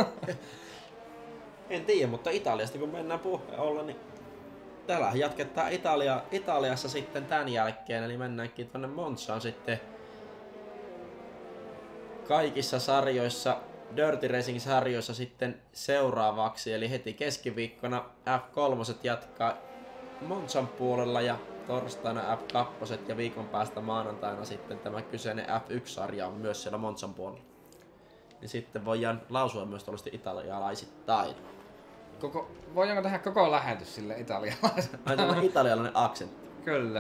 En tiedä, mutta Italiasta kun mennään puheen ollen, niin täällä jatketaan Italia, Italiassa sitten tän jälkeen, eli mennäänkin tonne Monzaan sitten kaikissa sarjoissa, Dirty Racing-sarjoissa sitten seuraavaksi, eli heti keskiviikkona F kolme jatkaa Monzan puolella ja torstaina F kaksi ja viikon päästä maanantaina sitten tämä kyseinen F yksi-sarja on myös siellä Monzan puolella. Niin sitten voidaan lausua myös tuollaisesti italialaisittain. Koko, voidaanko tehdä koko lähetys sille italialaiselle? Ai tämmönen italialainen aksentti. Kyllä.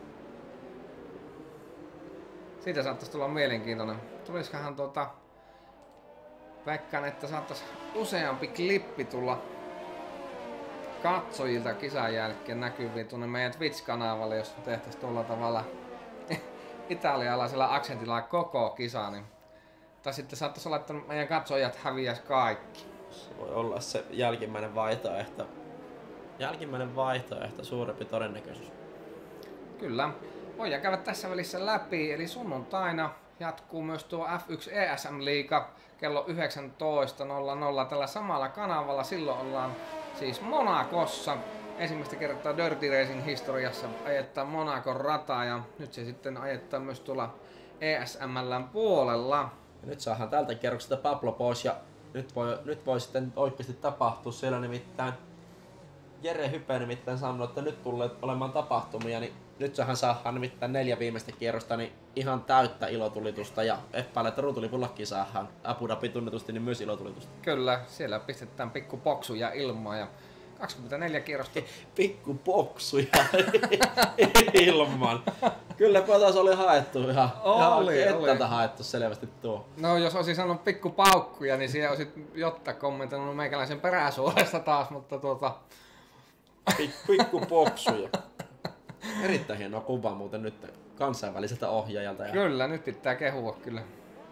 Siitä saattaisi tulla mielenkiintoinen. Tulisikohan tuota Pekkan, että saattaisi useampi klippi tulla katsojilta kisan jälkeen näkyviin tuonne meidän Twitch-kanavalle, jos tehtäisiin tuolla tavalla italialaisella aksentilla koko kisa. Niin. Tai sitten saattaisi olla, että meidän katsojat häviäisi kaikki. Se voi olla se jälkimmäinen vaihtoehto. Jälkimmäinen vaihtoehto, suurempi todennäköisyys. Kyllä. Voidaan käydä tässä välissä läpi, eli sunnuntaina jatkuu myös tuo F yksi E S M-liiga kello yhdeksäntoista nolla nolla tällä samalla kanavalla. Silloin ollaan siis Monacossa. Ensimmäistä kertaa Dirty Racing historiassa ajettaa Monacon rataa ja nyt se sitten ajettaa myös tuolla E S M:n puolella. Ja nyt saadaan tältä kierrokselta Pablo pois ja nyt voi, nyt voi sitten oikeasti tapahtua siellä nimittäin. Jere Hype nimittäin sanoi, että nyt tulee olemaan tapahtumia, niin nyt saadaan saadaan nimittäin neljä viimeistä kierrosta niin ihan täyttä ilotulitusta ja epäilen, että ruutulipullakin saadaan Abu Dhabi tunnetusti niin myös ilotulitusta. Kyllä, siellä pistetään pikku boksuja ilmaan ja kaksikymmentäneljä kierrosta. Pikku boksuja ilman. Kyllä taas oli haettu ihan, oli, ihan oli. haettu selvästi tuo. No jos olisin sanonut pikku paukkuja, niin siellä olisit Jotta kommentoinut meikäläisen peräsuolesta taas, mutta tuota... Pikku boksuja. Erittäin hieno kuva muuten nyt kansainväliseltä ohjaajalta. Ja... Kyllä, nyt pitää kehua kyllä.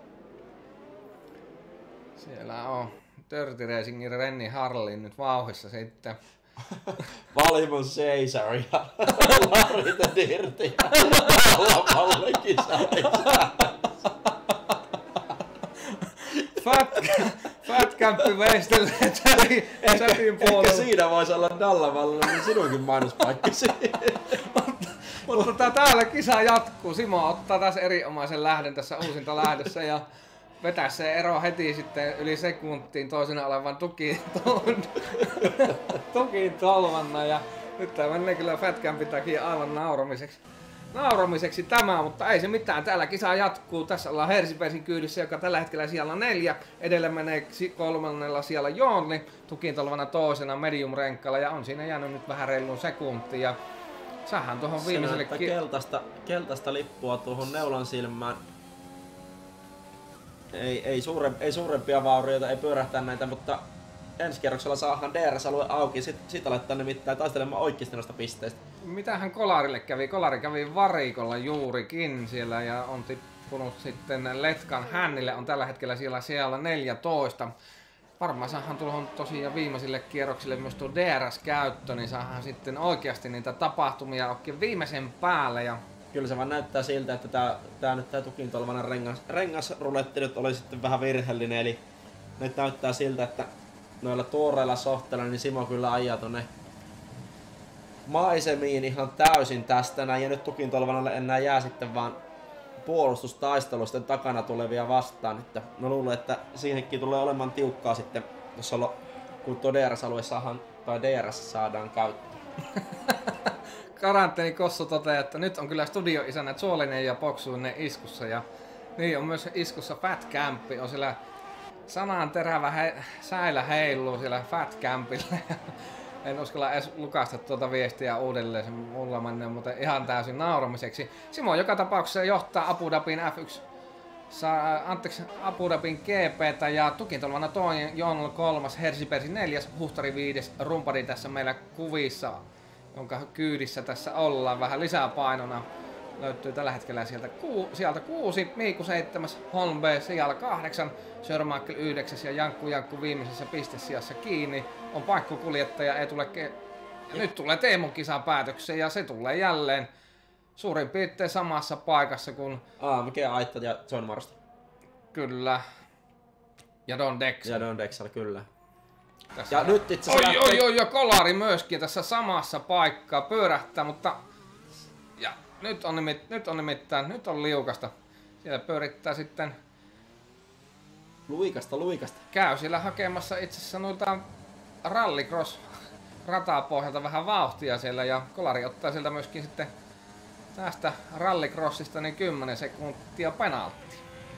Siellä on Dirty Racingin Renni Harlin nyt vauhissa sitten. Valimon Caesar ja Larry the Dirty Alamallekin Fat, fat Campi veistelee chatin puolella. Ehkä siinä voisi olla Dallavalla, niin sinunkin mainospaikka siinä. Mutta täällä kisa jatkuu. Simo ottaa taas erinomaisen lähden tässä uusinta lähdössä ja vetää se ero heti sitten yli sekuntiin toisena olevan tukiin, tukiin tolvanna ja nyt tää menee kyllä Fat Campin takia aivan nauramiseksi. Nauramiseksi tämä, mutta ei se mitään. Täällä kisa jatkuu. Tässä ollaan Hersbergin kyydissä, joka tällä hetkellä siellä neljä. Edellä menee kolmannella siellä Joonli. Tukintolvana toisena medium renkkalla ja on siinä jäänyt nyt vähän reilun sekuntia. Sahan tuohon viimeiselle ki- keltaista, keltaista lippua tuohon neulan silmään. Ei, ei, suure, ei suurempia vaurioita, ei pyörähtää näitä, mutta ensi kerroksella saadaan D R S-alue auki. Sitten sit aletaan nimittäin taistelemaan oikeasti noista pisteistä. Mitähän Kolarille kävi? Kolari kävi varikolla juurikin siellä ja on tippunut sitten Letkan Hännille. On tällä hetkellä siellä siellä neljätoista. Varmaan saadaan tuohon tosiaan viimeisille kierroksille myös tuo D R S-käyttö, niin saadaan sitten oikeasti niitä tapahtumia oikein viimeisen päälle. Ja... Kyllä se vaan näyttää siltä, että tää, tää nyt tää tukintolvainen rengas, rengasruletti nyt oli sitten vähän virheellinen, eli nyt näyttää siltä, että noilla tuoreilla sohteilla, niin Simo kyllä ajaa tonne maisemiin ihan täysin tästä näin. Ja nyt Tukintolvanalle enää jää sitten vaan puolustustaistelusten takana tulevia vastaan. Että mä luulen, että siihenkin tulee olemaan tiukkaa sitten, jos olla, kun tuo D R S-alue saadaan, tai D R S saadaan käyttöön. Karanteeni Kossu toteaa, että nyt on kyllä studioisännät Suolinen ja Poksuinen iskussa. Ja niin on myös iskussa Fat Camp, on siellä sanan terävä he, säilä heiluu siellä Fat Campilla. En uskalla edes lukasta tuota viestiä uudelleen, se mulla menee muuten ihan täysin nauramiseksi. Simo joka tapauksessa johtaa Abu Dhabin F yksi, saa, anteeksi, Abu Dhabin G P:tä ja Tukintolvana toinen, Jon kolmas, Hersipersi neljäs, Huhtari viides, Rumpari tässä meillä kuvissa, jonka kyydissä tässä ollaan vähän lisää painona. Löytyy tällä hetkellä sieltä, ku, sieltä kuusi, Miiku seitsemäs, Holm B sijalla kahdeksan, Sörmaakel yhdeksäs ja Jankku Jankku viimeisessä pistesijassa kiinni. On paikkokuljettaja, ei tule ke- ja nyt tulee Teemun kisan päätökseen ja se tulee jälleen suurin piirtein samassa paikassa kuin... A M G Aitta ja John Marston. Kyllä. Ja Don Dexter. Ja Don Dexter, kyllä. Tässä ja on... nyt itse oi, lähtee... oi, oi, ja Kolari myöskin tässä samassa paikkaa pyörähtää, mutta... Ja nyt on, nimit... nyt on nimittäin, nyt on liukasta. Siellä pyörittää sitten... Luikasta, luikasta. Käy siellä hakemassa itse asiassa noilta rallycross ratapohjalta vähän vauhtia siellä ja Kolari ottaa sieltä myöskin sitten tästä rallycrossista niin kymmenen sekuntia penaltti.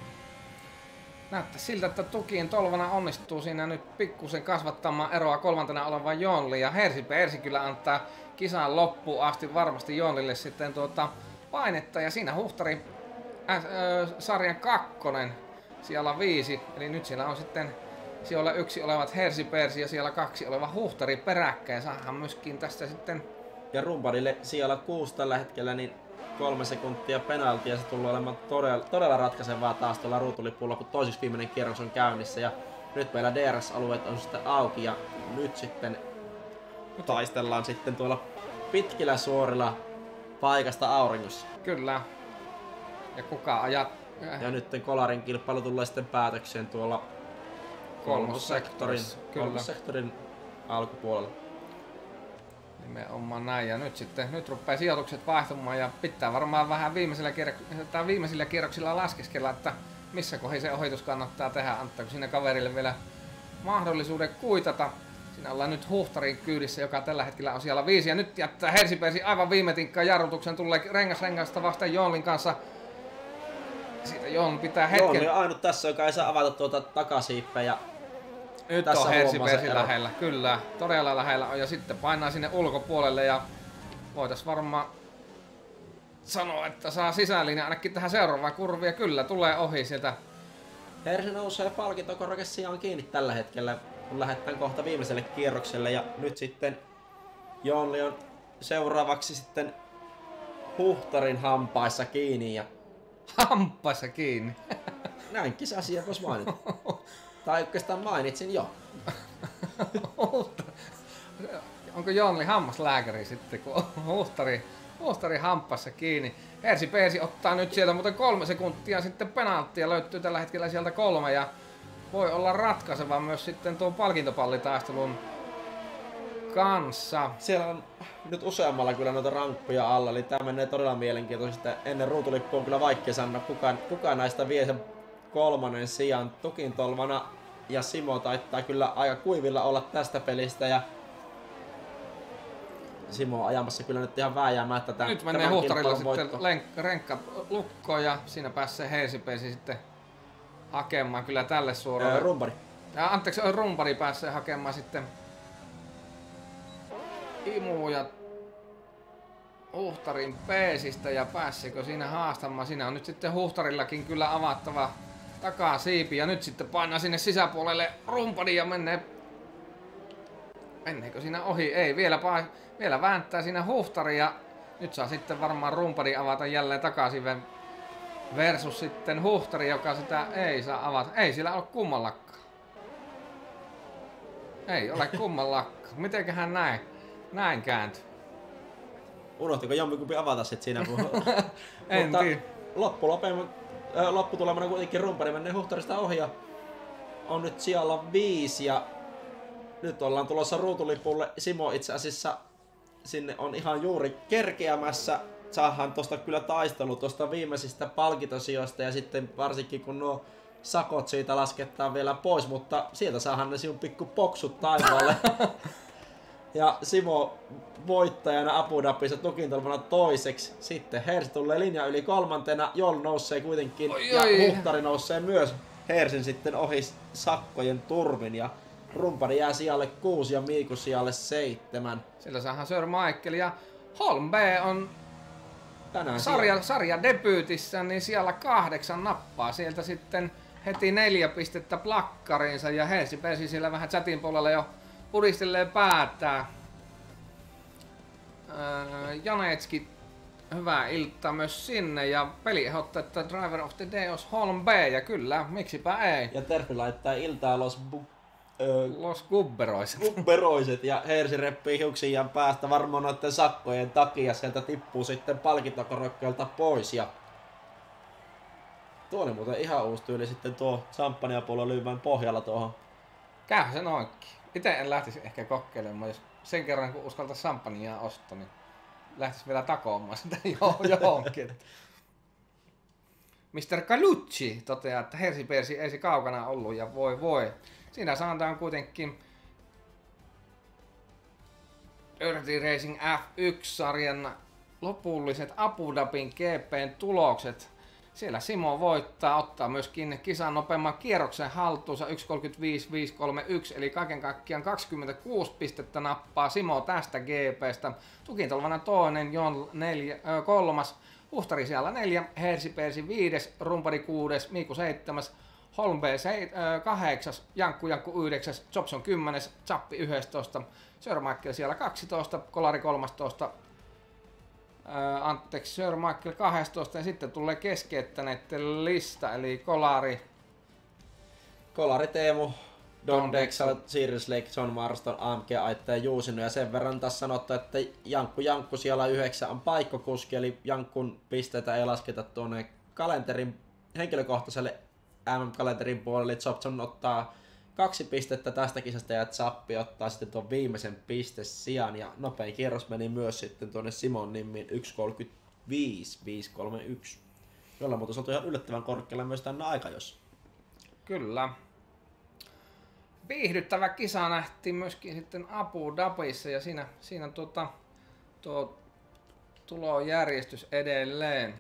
Näyttää siltä, että Tukintolvana onnistuu siinä nyt pikkusen kasvattamaan eroa kolmantena olevan Jonli ja Hersi Persi kyllä antaa kisan loppuun asti varmasti Jonlille sitten tuota painetta ja siinä Huhtari äh, äh, sarjan kakkonen siellä viisi, eli nyt siellä on sitten siellä yksi olevat Hersi Persi ja siellä kaksi oleva Huhtari peräkkäin. Saadaan myöskin tästä sitten... Ja Rumparille siellä kuusi tällä hetkellä, niin kolme sekuntia penaltia. Se tulee olemaan todella, todella ratkaisevaa taas tuolla ruutulipulla, kun toisiksi viimeinen kierros on käynnissä. Ja nyt meillä D R S-alueet on sitten auki ja nyt sitten taistellaan sitten tuolla pitkillä suorilla paikasta auringossa. Kyllä. Ja kuka ajat... Ja nyt Kolarin kilpailu tulee sitten päätökseen tuolla kolmossektorin, kolmossektorin alkupuolella. Nimenomaan näin. Ja nyt sitten nyt rupeaa sijoitukset vaihtumaan ja pitää varmaan vähän viimeisillä, kierrok- viimeisillä kierroksilla laskeskella, että missä kohdin se ohitus kannattaa tehdä. Antaako sinne kaverille vielä mahdollisuuden kuitata. Siinä ollaan nyt Huhtarin kyydissä, joka tällä hetkellä on siellä viisi. Ja nyt jättää Hersi Persi aivan viime tinkkaan jarrutuksen. Tulee rengas rengasta vasten Jonlin kanssa. Siitä Jon pitää hetken... Jonli on ainut tässä, joka ei saa avata tuota takasiippää. Ja nyt tässä on Hersi Persi lähellä, kyllä. Todella lähellä on ja sitten painaa sinne ulkopuolelle ja voitais varmaan sanoa, että saa sisällinen ainakin tähän seuraavaan kurviin ja kyllä tulee ohi sieltä. Hersi nousee palkintokorvake sijaan kiinni tällä hetkellä, kun lähdetään kohta viimeiselle kierrokselle ja nyt sitten Jonli on seuraavaksi sitten Huhtarin hampaissa kiinni ja hampaissa kiinni. Näin kisasia vois mainita. Tai oikeastaan mainitsin jo. Onko Jonli hammaslääkäri sitten, kun Huhtari, Huhtari hampassa kiinni. Hersi Persi ottaa nyt sieltä muuten kolme sekuntia sitten penalttia. Löytyy tällä hetkellä sieltä kolme ja voi olla ratkaiseva myös sitten tuon palkintopallitaistelun kanssa. Siellä on nyt useammalla kyllä noita rankkuja alla, eli tää menee todella mielenkiintoisesti. Ennen ruutulippua on kyllä vaikea sanoa, kuka, kuka näistä vie sen kolmannen sijan. Tukintolvana ja Simo taittaa kyllä aika kuivilla olla tästä pelistä ja Simo on ajamassa kyllä nyt ihan vääjäämättä tämän. Nyt menee Huhtarilla sitten lenk- renkka lukkoon ja siinä pääsee Hersi Persi sitten hakemaan kyllä tälle suoraan. Öö, rumpari. Ja anteeksi, Rumpari pääsee hakemaan sitten Imu ja Huhtarin peesistä ja pääsikö siinä haastamaan. Siinä on nyt sitten Huhtarillakin kyllä avattava takaa siipi ja nyt sitten painaa sinne sisäpuolelle Rumpari ja menee. Menneekö siinä ohi? Ei, vielä, vielä vääntää siinä Huhtari ja nyt saa sitten varmaan Rumpari avata jälleen takaisin versus sitten Huhtari, joka sitä ei saa avata. Ei sillä ole kummallakaan. Ei ole kummallakaan. Mitenköhän näin? Näin kääntyy. Unohtiko jompikumpi avata sit siinä? En Mutta tiedä. Loppulopeema, äh, lopputulemana kuitenkin Rumpari menee Huhtarista ohi ja on nyt siellä viisi ja nyt ollaan tulossa ruutulipulle. Simo itse asiassa sinne on ihan juuri kerkeämässä. Saadaan tosta kyllä taistelu tuosta viimeisistä palkintosijoista ja sitten varsinkin kun nuo sakot siitä lasketaan vielä pois, mutta sieltä saadaan ne sinun pikku poksut taivaalle. Ja Simo voittajana Abu Dhabissa tukintolvana toiseksi. Sitten Hers tulee linja yli kolmantena, Jol nousee kuitenkin oi, ja oi. Huhtari nousee myös Hersin sitten ohi sakkojen turvin ja Rumpari jää sijalle kuusi ja Miiku sijalle seitsemän. Sillä saadaan Sir Michael ja Holm B on tänään sarja, sarja debyytissä, niin siellä kahdeksan nappaa. Sieltä sitten heti neljä pistettä plakkariinsa ja Hersi pääsi siellä vähän chatin puolella jo pudistelee päättää. Öö, Janetski, hyvää iltaa myös sinne ja peli ehdottaa, että Driver of the Day olisi Holm B ja kyllä, miksipä ei. Ja Terfi laittaa iltaa Los Bu... Öö, Los Gubberoiset. Gubberoiset ja Hersi reppii hiuksiaan päästä varmaan noiden sakkojen takia, sieltä tippuu sitten palkintokorokkeelta pois ja tuo oli muuten ihan uusi tyyli sitten tuo champanjapuolella lyymään pohjalla tuohon. Käyhän se noinkin. Itse en lähtisi ehkä kokeilemaan, jos sen kerran kun uskaltaisi champagnea ostaa, niin lähtisi vielä takoamaan sitä johonkin. mister Calucci toteaa, että Hersi Persi ei se kaukana ollut ja voi voi. Siinä saadaan kuitenkin Dirty Racing F yksi-sarjan lopulliset Abu Dhabin G P:n tulokset. Siellä Simo voittaa, ottaa myöskin kisan nopeamman kierroksen haltuunsa yksi kolmekymmentäviisi viisi kolmekymmentäyksi, eli kaiken kaikkiaan kaksikymmentäkuusi pistettä nappaa Simo tästä G P:stä. Tukintolvana toinen, Jon neljä, ö, kolmas, Huhtari siellä neljä, Hersi Persi viides, Rumpari kuudes, Miiku seitsemäs, Holm B kahdeksas, Jankku Jankku yhdeksäs, Jobson kymmenes, Zappi yksitoista, Sir Michael siellä kaksitoista, Kolari kolmetoista, Äh, anteeksi, Sir Michael kaksitoista ja sitten tulee keskeyttäneiden lista, eli Kolari. Kolari Teemu, Don Dexal, Sirius Lake, John Marston, A M G, Aitta ja Juusino. Ja sen verran tässä sanottu, että Jankku Jankku siellä yhdeksän on paikkokuski, eli Jankkun pisteitä ei lasketa tuonne kalenterin, henkilökohtaiselle M M-kalenterin puolelle. Jobson ottaa kaksi pistettä tästä kisasta ja Zappi ottaa sitten tuon viimeisen pistesijan ja nopein kierros meni myös sitten tuonne Simon nimiin yksi kolmekymmentäviisi viisi kolmekymmentäyksi, jolla muuten oltu ihan yllättävän korkealla myös tänne aikajossa. Kyllä. Viihdyttävä kisa nähtiin myöskin sitten Abu Dhabissa ja siinä, siinä tuota, tuo tulojärjestys edelleen.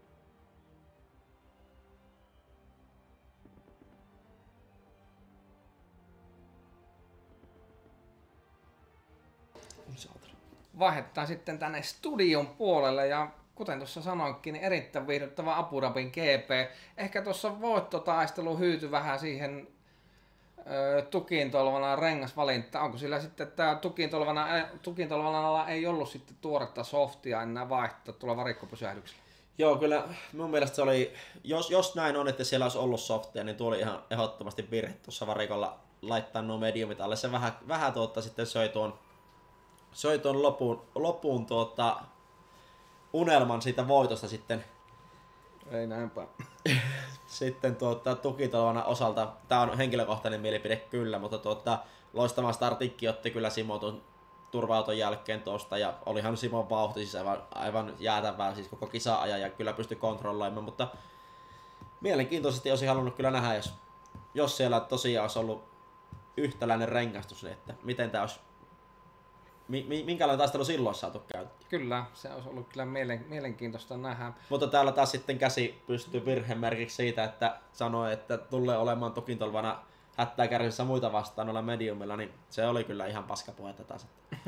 Vaihdetaan sitten tänne studion puolelle ja kuten tuossa sanoinkin, niin erittäin viihdyttävä Abu Dhabin G P. Ehkä tuossa voittotaistelu hyytyi vähän siihen ö, tukintolvana rengasvalinta. Onko sillä sitten tämä tukintolvana, tukintolvana ei ollut sitten tuoretta softia enää vaihtaa tuolla varikkopysähdyksellä? Joo, kyllä mun mielestä se oli, jos, jos näin on, että siellä olisi ollut softia, niin tuo oli ihan ehdottomasti virhe tuossa varikolla laittaa nuo mediumit alle. Se vähän, vähän tuotta sitten söi tuon söi tuon lopun, lopun tuota, unelman siitä voitosta sitten. Ei näinpä. Sitten tuota, tukitolvana osalta, tää on henkilökohtainen mielipide kyllä, mutta tuota, loistava startikki otti kyllä Simo tuon turva-auton jälkeen tuosta ja olihan Simon vauhti siis aivan, aivan jäätävää siis koko kisa-ajan ja kyllä pystyi kontrolloimaan, mutta mielenkiintoisesti olisin halunnut kyllä nähdä, jos, jos siellä tosiaan olisi ollut yhtäläinen rengastus, niin että miten tää olisi minkälainen taistelu silloin olisi saatu käyttöön. Kyllä, se olisi ollut kyllä mielen, mielenkiintoista nähdä. Mutta täällä taas sitten käsi pystyy virhemerkiksi siitä, että sanoi, että tulee olemaan tukintolvana hättää kärsissä muita vastaan noilla mediumilla, niin se oli kyllä ihan paskapuhetta taas.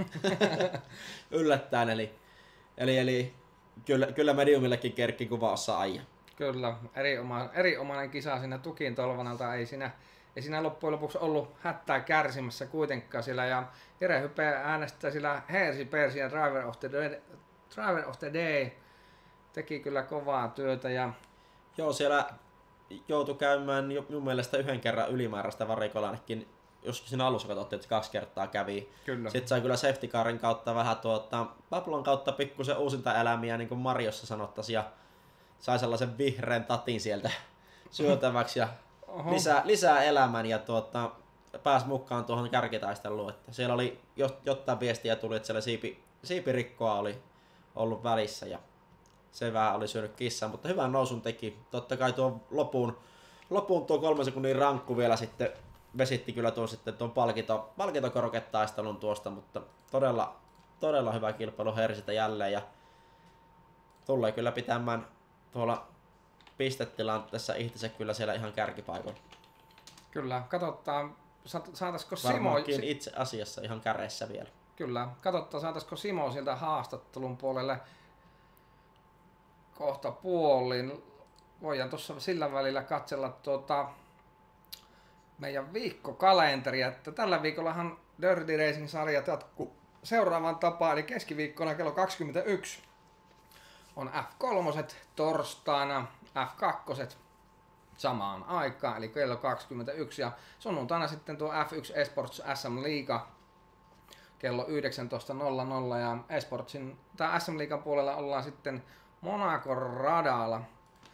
Yllättäen, eli, eli, eli kyllä, kyllä mediumillekin kerkki kuvaossa aija. Kyllä, erinomainen, erinomainen kisa siinä tukintolvanalta, ei siinä Ei siinä loppujen lopuksi ollut hättää kärsimässä kuitenkaan sillä ja Jere Hype äänestää sillä Hersi Persi ja Driver of the Day, Driver of the Day teki kyllä kovaa työtä ja joo, siellä joutui käymään jo minun mielestä yhden kerran ylimääräistä varikolla ainakin, joskus siinä alussa katsottiin, että kaksi kertaa kävi. Kyllä. Sitten sai kyllä safety carin kautta vähän tuota, Pablon kautta pikkusen uusinta elämiä, niin kuin Mariossa sanottaisiin, ja sai sellaisen vihreän tatin sieltä syötäväksi ja lisää, lisää elämän ja tuota, pääsi mukaan tuohon kärkitaisteluun. Että siellä oli jotain viestiä tuli, että siellä siipi, siipirikkoa oli ollut välissä ja se vähän oli syönyt kissaa, mutta hyvän nousun teki. Totta kai tuo lopun, lopun tuo kolmen sekunnin rankku vielä sitten vesitti kyllä tuon sitten tuon palkito, palkintokorokettaistelun tuosta, mutta todella, todella hyvä kilpailu Hersiltä jälleen ja tulee kyllä pitämään tuolla pistetilanteessa itsensä kyllä siellä ihan kärkipaikoilla. Kyllä, katsotaan saataisiko Simo... Varmaankin itse asiassa ihan käreissä vielä. Kyllä, katsotaan saataisiko Simo sieltä haastattelun puolelle kohta puoliin. Voidaan tuossa sillä välillä katsella tuota meidän viikkokalenteria, että tällä viikollahan Dirty Racing-sarjat jatkuu seuraavan tapaan, eli keskiviikkona kello kaksikymmentäyksi on F kolme, torstaina F kaksi samaan aikaan, eli kello kaksikymmentäyksi, ja sunnuntaina sitten tuo F yksi Esports S M-liiga kello yhdeksäntoista nolla nolla, ja Esportsin, tai S M-liigan puolella ollaan sitten Monacon radalla.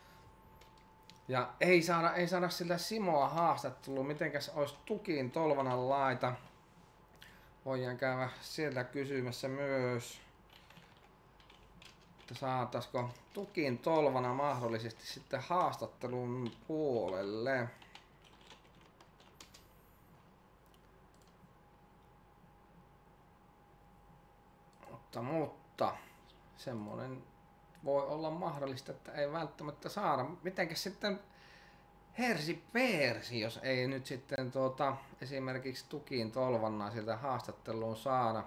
Ja ei saada, ei saada sillä Simoa haastattelua, mitenkäs olisi Tukin Tolvanan laita. Voidaan käydä sieltä kysymässä myös, että saataisiko Tukin Tolvana mahdollisesti sitten haastattelun puolelle. Mutta, mutta semmonen voi olla mahdollista, että ei välttämättä saada. Mitenkäs sitten Hersi Persi, jos ei nyt sitten tuota, esimerkiksi Tukin Tolvannaa sieltä haastatteluun saada?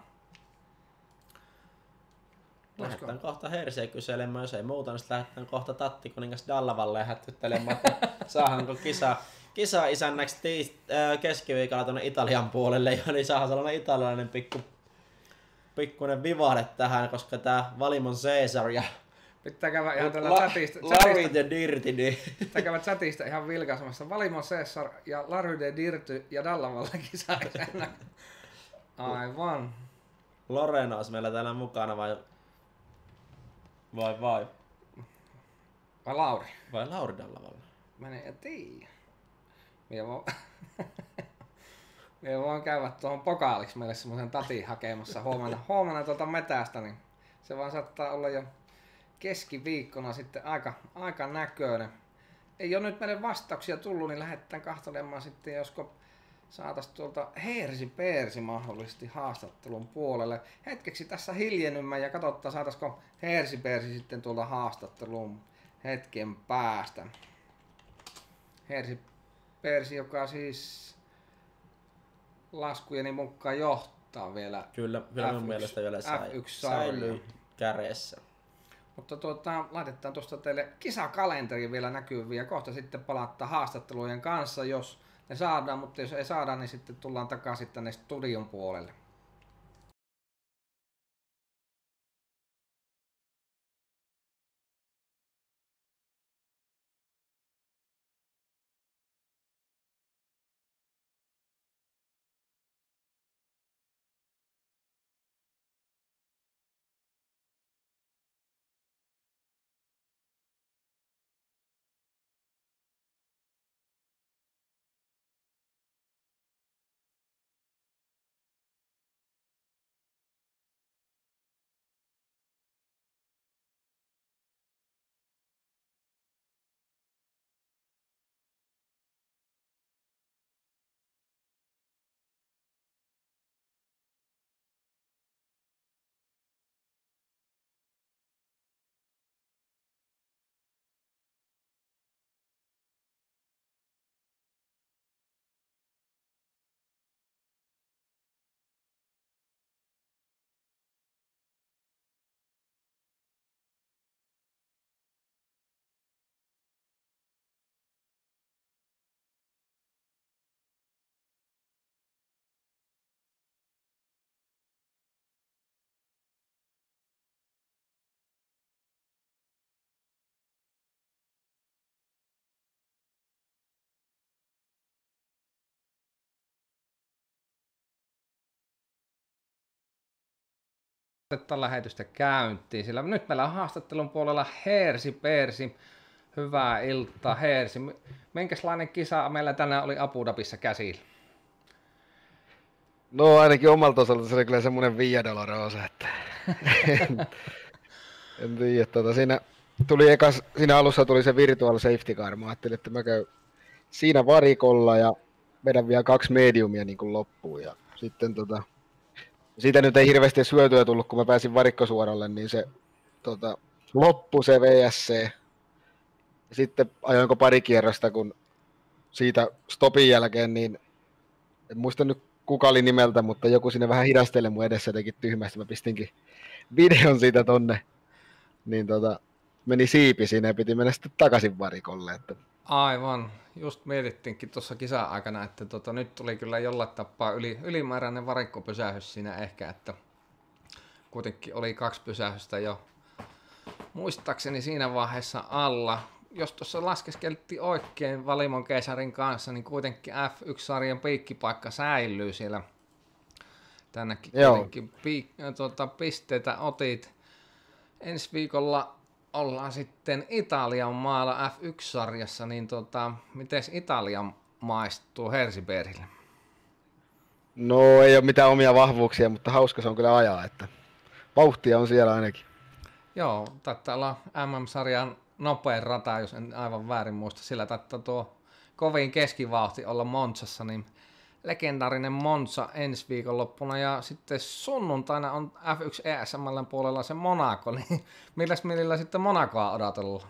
Lähdetään kohta Hersiä kyselemään, jos ei muuta, niin lähdetään kohta Tatti kuningas Dallavalle hättyttelemään, että saadaanko kisa, kisa isännäksi tiist, äh, keskiviikolla tuonne Italian puolelle, ja niin saadaan sellainen italialainen pikku, pikkuinen vivahde tähän, koska tää Valimon Caesar ja pitää käydä ihan tällä La- chatista, Larry the Dirty, niin pitää käydä chatista ihan vilkaisemassa. Valimon Caesar ja Larry the Dirty ja Dallavalla kisa isännä. Aivan. Lorena olisi meillä täällä mukana vai vai vai? Vai Lauri? Vai Lauri Dallavalla? Mä en tiedä. Minä voin, minä voin käydä tuohon pokaaliksi meille semmoisen tatin hakemassa huomenna, huomenna tuolta metästä, niin se vaan saattaa olla jo keskiviikkona sitten aika, aika näköinen. Ei ole nyt meille vastauksia tullut, niin lähdetään katselemaan sitten, josko saataisiin tuolta Hersi Persi mahdollisesti haastattelun puolelle. Hetkeksi tässä hiljennymme ja katsotaan, saataisiko Hersi Persi sitten tuolta haastattelun hetken päästä. Hersi Persi, joka siis laskujeni mukaan johtaa vielä. Kyllä, kyllä mun mielestä vielä F yksi säilyy kädessä. Mutta tuota, laitetaan tuosta teille kisakalenteri vielä näkyviä. Kohta sitten palataan haastattelujen kanssa, jos ne saadaan, mutta jos ei saada, niin sitten tullaan takaisin tänne studion puolelle. Lähetystä käyntiin, sillä nyt meillä on haastattelun puolella Hersi Persi. Hyvää iltaa, Hersi. Minkälainen kisa meillä tänään oli Abu Dhabissa käsillä? No ainakin omalta osalta se oli kyllä semmoinen Via Dolorosa, että en, en tiedä. Tuota, siinä, tuli ekas, siinä alussa tuli se virtual safety car. Mä ajattelin, että mä käyn siinä varikolla ja vedän vielä kaksi mediumia niin kuin loppuun. Ja sitten tota, siitä nyt ei hirveästi hyötyä tullut, kun mä pääsin varikkosuoralle, niin se tota, loppu se V S C. Sitten ajoinko pari kierrosta, kun siitä stopin jälkeen, niin en muista nyt kuka oli nimeltä, mutta joku sinne vähän hidasteli mun edessä teki tyhmästi. Mä pistinkin videon siitä tonne, niin tota, meni siipi siinä ja piti mennä sitten takaisin varikolle. Että... Aivan. Just mietittiinkin tuossa kisa-aikana, että tota, nyt tuli kyllä jollain tapaa yli, ylimääräinen varikkopysähys siinä ehkä, että kuitenkin oli kaksi pysähystä jo muistaakseni siinä vaiheessa alla. Jos tuossa laskeskeltiin oikein Valimon keisarin kanssa, niin kuitenkin F yksi-sarjan piikkipaikka säilyy siellä. Tännekin Joo. kuitenkin piik- tuota, pisteitä otit. Ensi viikolla ollaan sitten Italian maalla F yksi-sarjassa, niin tota, miten Italian maistuu Hersibergille? No ei ole mitään omia vahvuuksia, mutta hauska se on kyllä ajaa, että vauhtia on siellä ainakin. Joo, taitaa olla M M-sarjan nopein rata, jos en aivan väärin muista. Sillä taitaa tuo kovin keskivauhti olla Monzassa, niin legendaarinen Monza ensi viikonloppuna ja sitten sunnuntaina on F yksi E S M:n puolella se Monaco, niin milläs millillä sitten Monacoa odotellaan?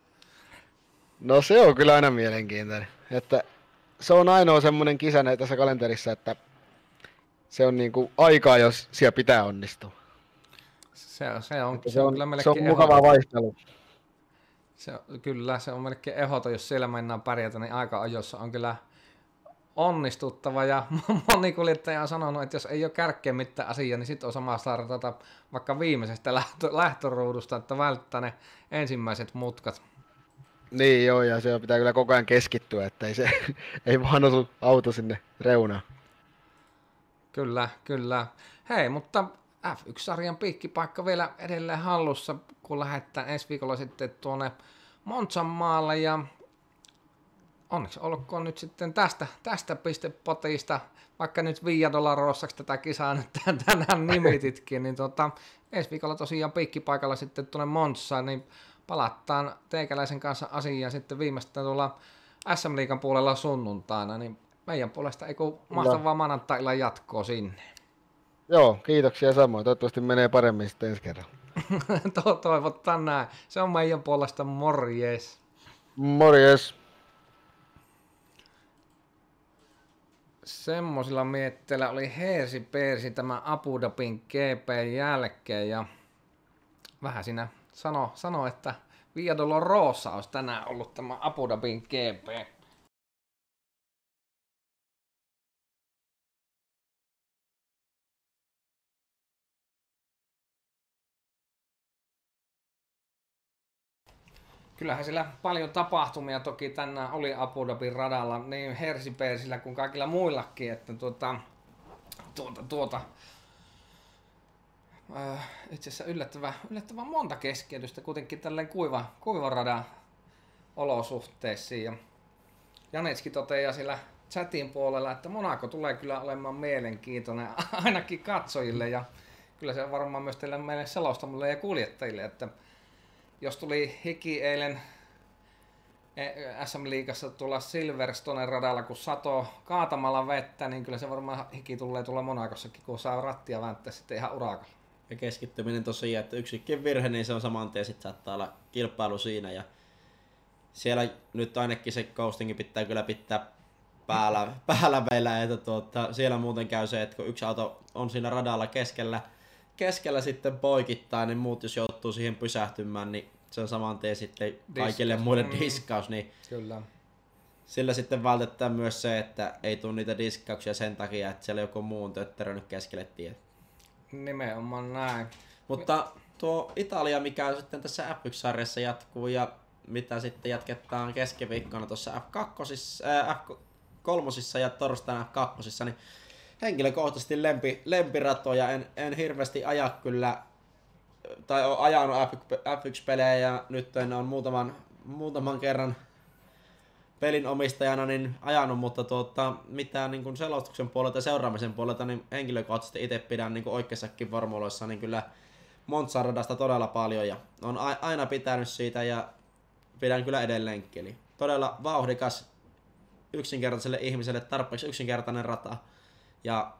No se on kyllä aina mielenkiintoinen, että se on ainoa semmoinen kisa tässä kalenterissa, että se on niinku aikaa, jos siellä pitää onnistua. Se, se on, Se, se on, on, kyllä se melkein on mukava ehdoton. vaihtelu. Se, kyllä, se on melkein ehdoton, jos siellä mennään pärjätä, niin aika ajoissa on kyllä onnistuttava. Ja moni kuljettaja on sanonut, että jos ei ole kärkkeä mitään asiaa, niin sitten on sama startata vaikka viimeisestä lähtö, lähtöruudusta, että välttää ne ensimmäiset mutkat. Niin joo, ja se pitää kyllä koko ajan keskittyä, että ei, se, ei vaan osu auto sinne reunaan. Kyllä, kyllä. Hei, mutta F yksi-sarjan piikkipaikka vielä edelleen hallussa, kun lähdetään ensi viikolla sitten tuonne Monzan maalle ja onneksi olkoon nyt sitten tästä, tästä pistepotista, vaikka nyt Via Dolorosaksi tätä kisaa nyt tänään nimititkin, niin tota, ensi viikolla tosiaan piikkipaikalla sitten tuonne Monzaan, niin palataan teikäläisen kanssa asiaan sitten viimeistään tuolla S M-liigan puolella sunnuntaina, niin meidän puolesta ei kun mahtavaa maanantai-illan jatkoa sinne. Joo, kiitoksia samoin. Toivottavasti menee paremmin sitten ensi kerralla. To- toivotaan näin. Se on meidän puolesta morjes. Morjes. Semmoisilla mietteillä oli Heersi Persi tämä Abu Dhabin G P jälkeen ja vähän siinä sano, sano että Via Dolorosa olisi tänään ollut tämä Abu Dhabin G P. Kyllähän sillä paljon tapahtumia toki tänään oli Abu Dhabin radalla, niin Hersipersillä kuin kaikilla muillakin, että tuota, tuota, tuota äh, itse asiassa yllättävän, yllättävän monta keskeytystä kuitenkin tälleen kuiva, kuivan radan olosuhteisiin. Ja Janetski toteaa sillä chatin puolella, että Monaco tulee kyllä olemaan mielenkiintoinen ainakin katsojille ja kyllä se varmaan myös teille meille selostamolle ja kuljettajille, että jos tuli hiki eilen S M-liigassa tuolla Silverstonen radalla, kun sato kaatamalla vettä, niin kyllä se varmaan hiki tulee tulla Monacossakin, kun saa rattia vääntää sitten ihan urakalla. Ja keskittyminen tosiaan, että yksikin virhe, niin se on saman tien sitten saattaa olla kilpailu siinä. Ja siellä nyt ainakin se coastingi pitää kyllä pitää päällä, päällä meillä, että tuota, siellä muuten käy se, että kun yksi auto on siinä radalla keskellä, keskellä sitten poikittaa, niin muut jos joutuu siihen pysähtymään, niin se on saman tien sitten kaikille Diskaus. muille Mm. diskaus, niin Kyllä. sillä sitten vältetään myös se, että ei tule niitä diskauksia sen takia, että siellä joku muu on tötterönyt keskelle tie. Nimenomaan näin. Mutta tuo Italia, mikä sitten tässä F yksi-sarjassa jatkuu ja mitä sitten jatketaan keskiviikkona tuossa F kaksi, äh, F kolme ja torstaina F kaksi, niin henkilökohtaisesti lempi, lempiratoja en, en hirveästi aja kyllä, tai olen ajanut F yksi-pelejä ja nyt en on muutaman, muutaman kerran pelin omistajana niin ajanut, mutta tuota, mitään niin kuin selostuksen puolelta ja seuraamisen puolelta niin henkilökohtaisesti itse pidän niin kuin oikeassakin formuloissa niin kyllä Monza-radasta todella paljon ja on aina pitänyt siitä ja pidän kyllä edelleenkin. Eli todella vauhdikas yksinkertaiselle ihmiselle, tarpeeksi yksinkertainen rata ja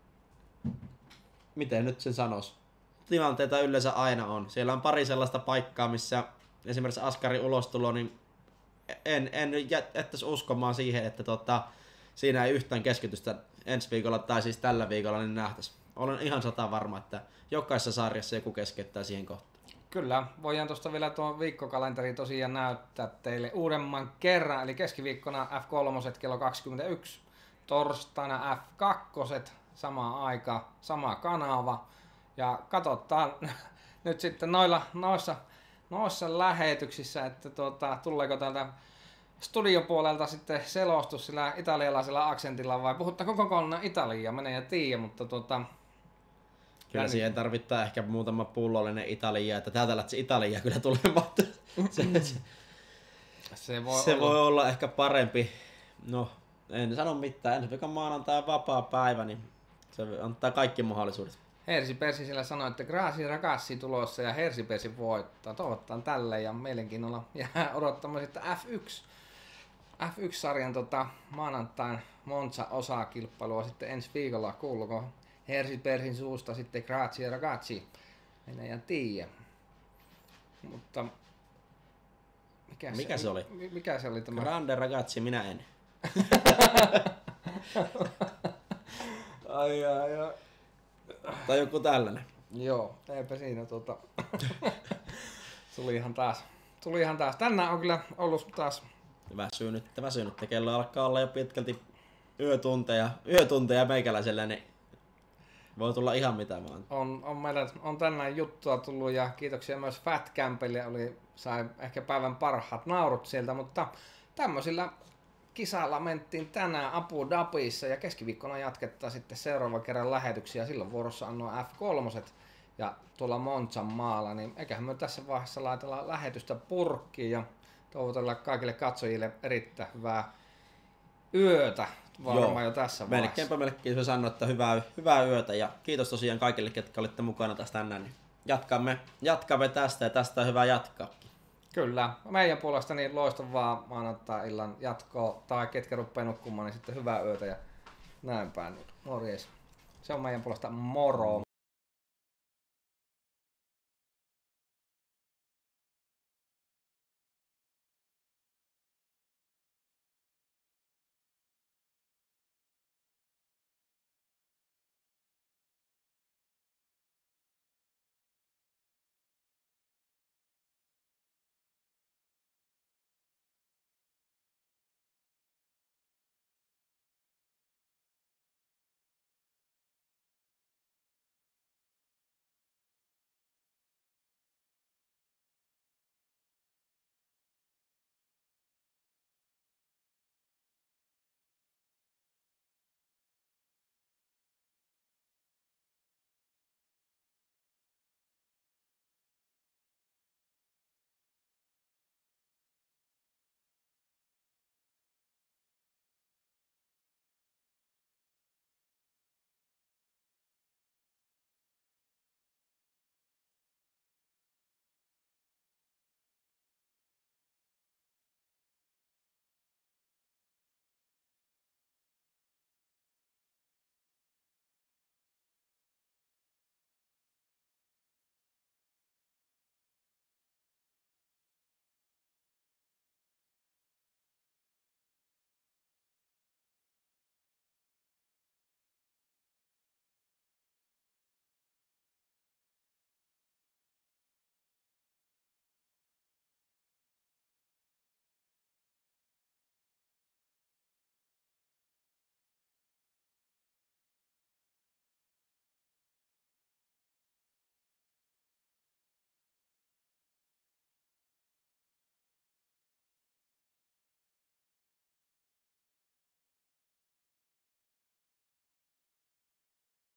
miten nyt sen sanoisi? Tilanteita yleensä aina on. Siellä on pari sellaista paikkaa, missä esimerkiksi Askarin ulostulo, niin en, en jättäisi uskomaan siihen, että tota, siinä ei yhtään keskitystä ensi viikolla tai siis tällä viikolla niin nähtäisi. Olen ihan sata varma, että jokaisessa sarjassa joku keskeyttää siihen kohtaan. Kyllä, voidaan tuosta vielä tuon viikkokalenteri tosiaan näyttää teille uudemman kerran, eli keskiviikkona F kolme kello kaksikymmentäyksi, torstaina F kaksi sama aika, sama kanava, ja katsotaan nyt sitten noilla, noissa, noissa lähetyksissä, että tuota, tuleeko täältä studiopuolelta sitten selostus sillä italialaisella aksentilla vai puhuttaako kokonaan italiaa, menee ja tiiä, mutta tuota, kyllä siihen tarvittaa ehkä muutama pullollinen Italia, että täältä lähtisi Italia kyllä tulematta. Se, se, se, voi, se olla. voi olla ehkä parempi. No, en sano mitään. Ensi viikon maanantai on vapaa päivä, niin se antaa kaikki mahdollisuudet. Hersi Persi siellä sanoi, että Grazi Ragazzi tulossa ja Hersi Persi voittaa. Toivotaan tälle ja mielenkiinnolla jää odottamaan sitten F yksi. F yksi-sarjan tota, maanantain Monza-osakilpailua sitten ensi viikolla. Kuuluuko Hersi Persin suusta sitten Grazie Ragazzi? En en tiedä. Mutta mikä, mikä se, se oli? Mikä se oli tämä? Grande Ragazzi, minä en. ai ai ai. Tai joku tällainen. Joo, eipä siinä tota. Tulihan taas. Tulihan taas. Tänään on kyllä ollut taas Väsynyt, väsynyt. Kello alkaa olla jo pitkälti yötunteja, yötunteja meikäläisellä, niin voi tulla ihan mitä vaan. On, on, meillä, on tänään juttua tullut ja kiitoksia myös Fat Campille, oli, sai ehkä päivän parhaat naurut sieltä, mutta tämmöisillä kisalla mentiin tänään Abu Dhabissa ja keskiviikkona jatketaan sitten seuraavan kerran lähetyksiä. Silloin vuorossa on nuo F kolme ja tuolla Monzan maalla, niin eiköhän me tässä vaiheessa laitella lähetystä purkkiin ja toivotella kaikille katsojille erittäin hyvää yötä. Varmaan Joo, jo tässä vaiheessa. Melkeinpä melkein se sanoi, että hyvää, hyvää yötä ja kiitos tosiaan kaikille, ketkä olitte mukana tästä tänään. Niin jatkamme, jatkamme tästä ja tästä on hyvä jatkaa. Kyllä. Meidän puolesta niin loistavaa maanantai-illan jatkoa tai ketkä rupeaa nukkumaan, niin sitten hyvää yötä ja näin päin. Morjes. Se on meidän puolesta moro.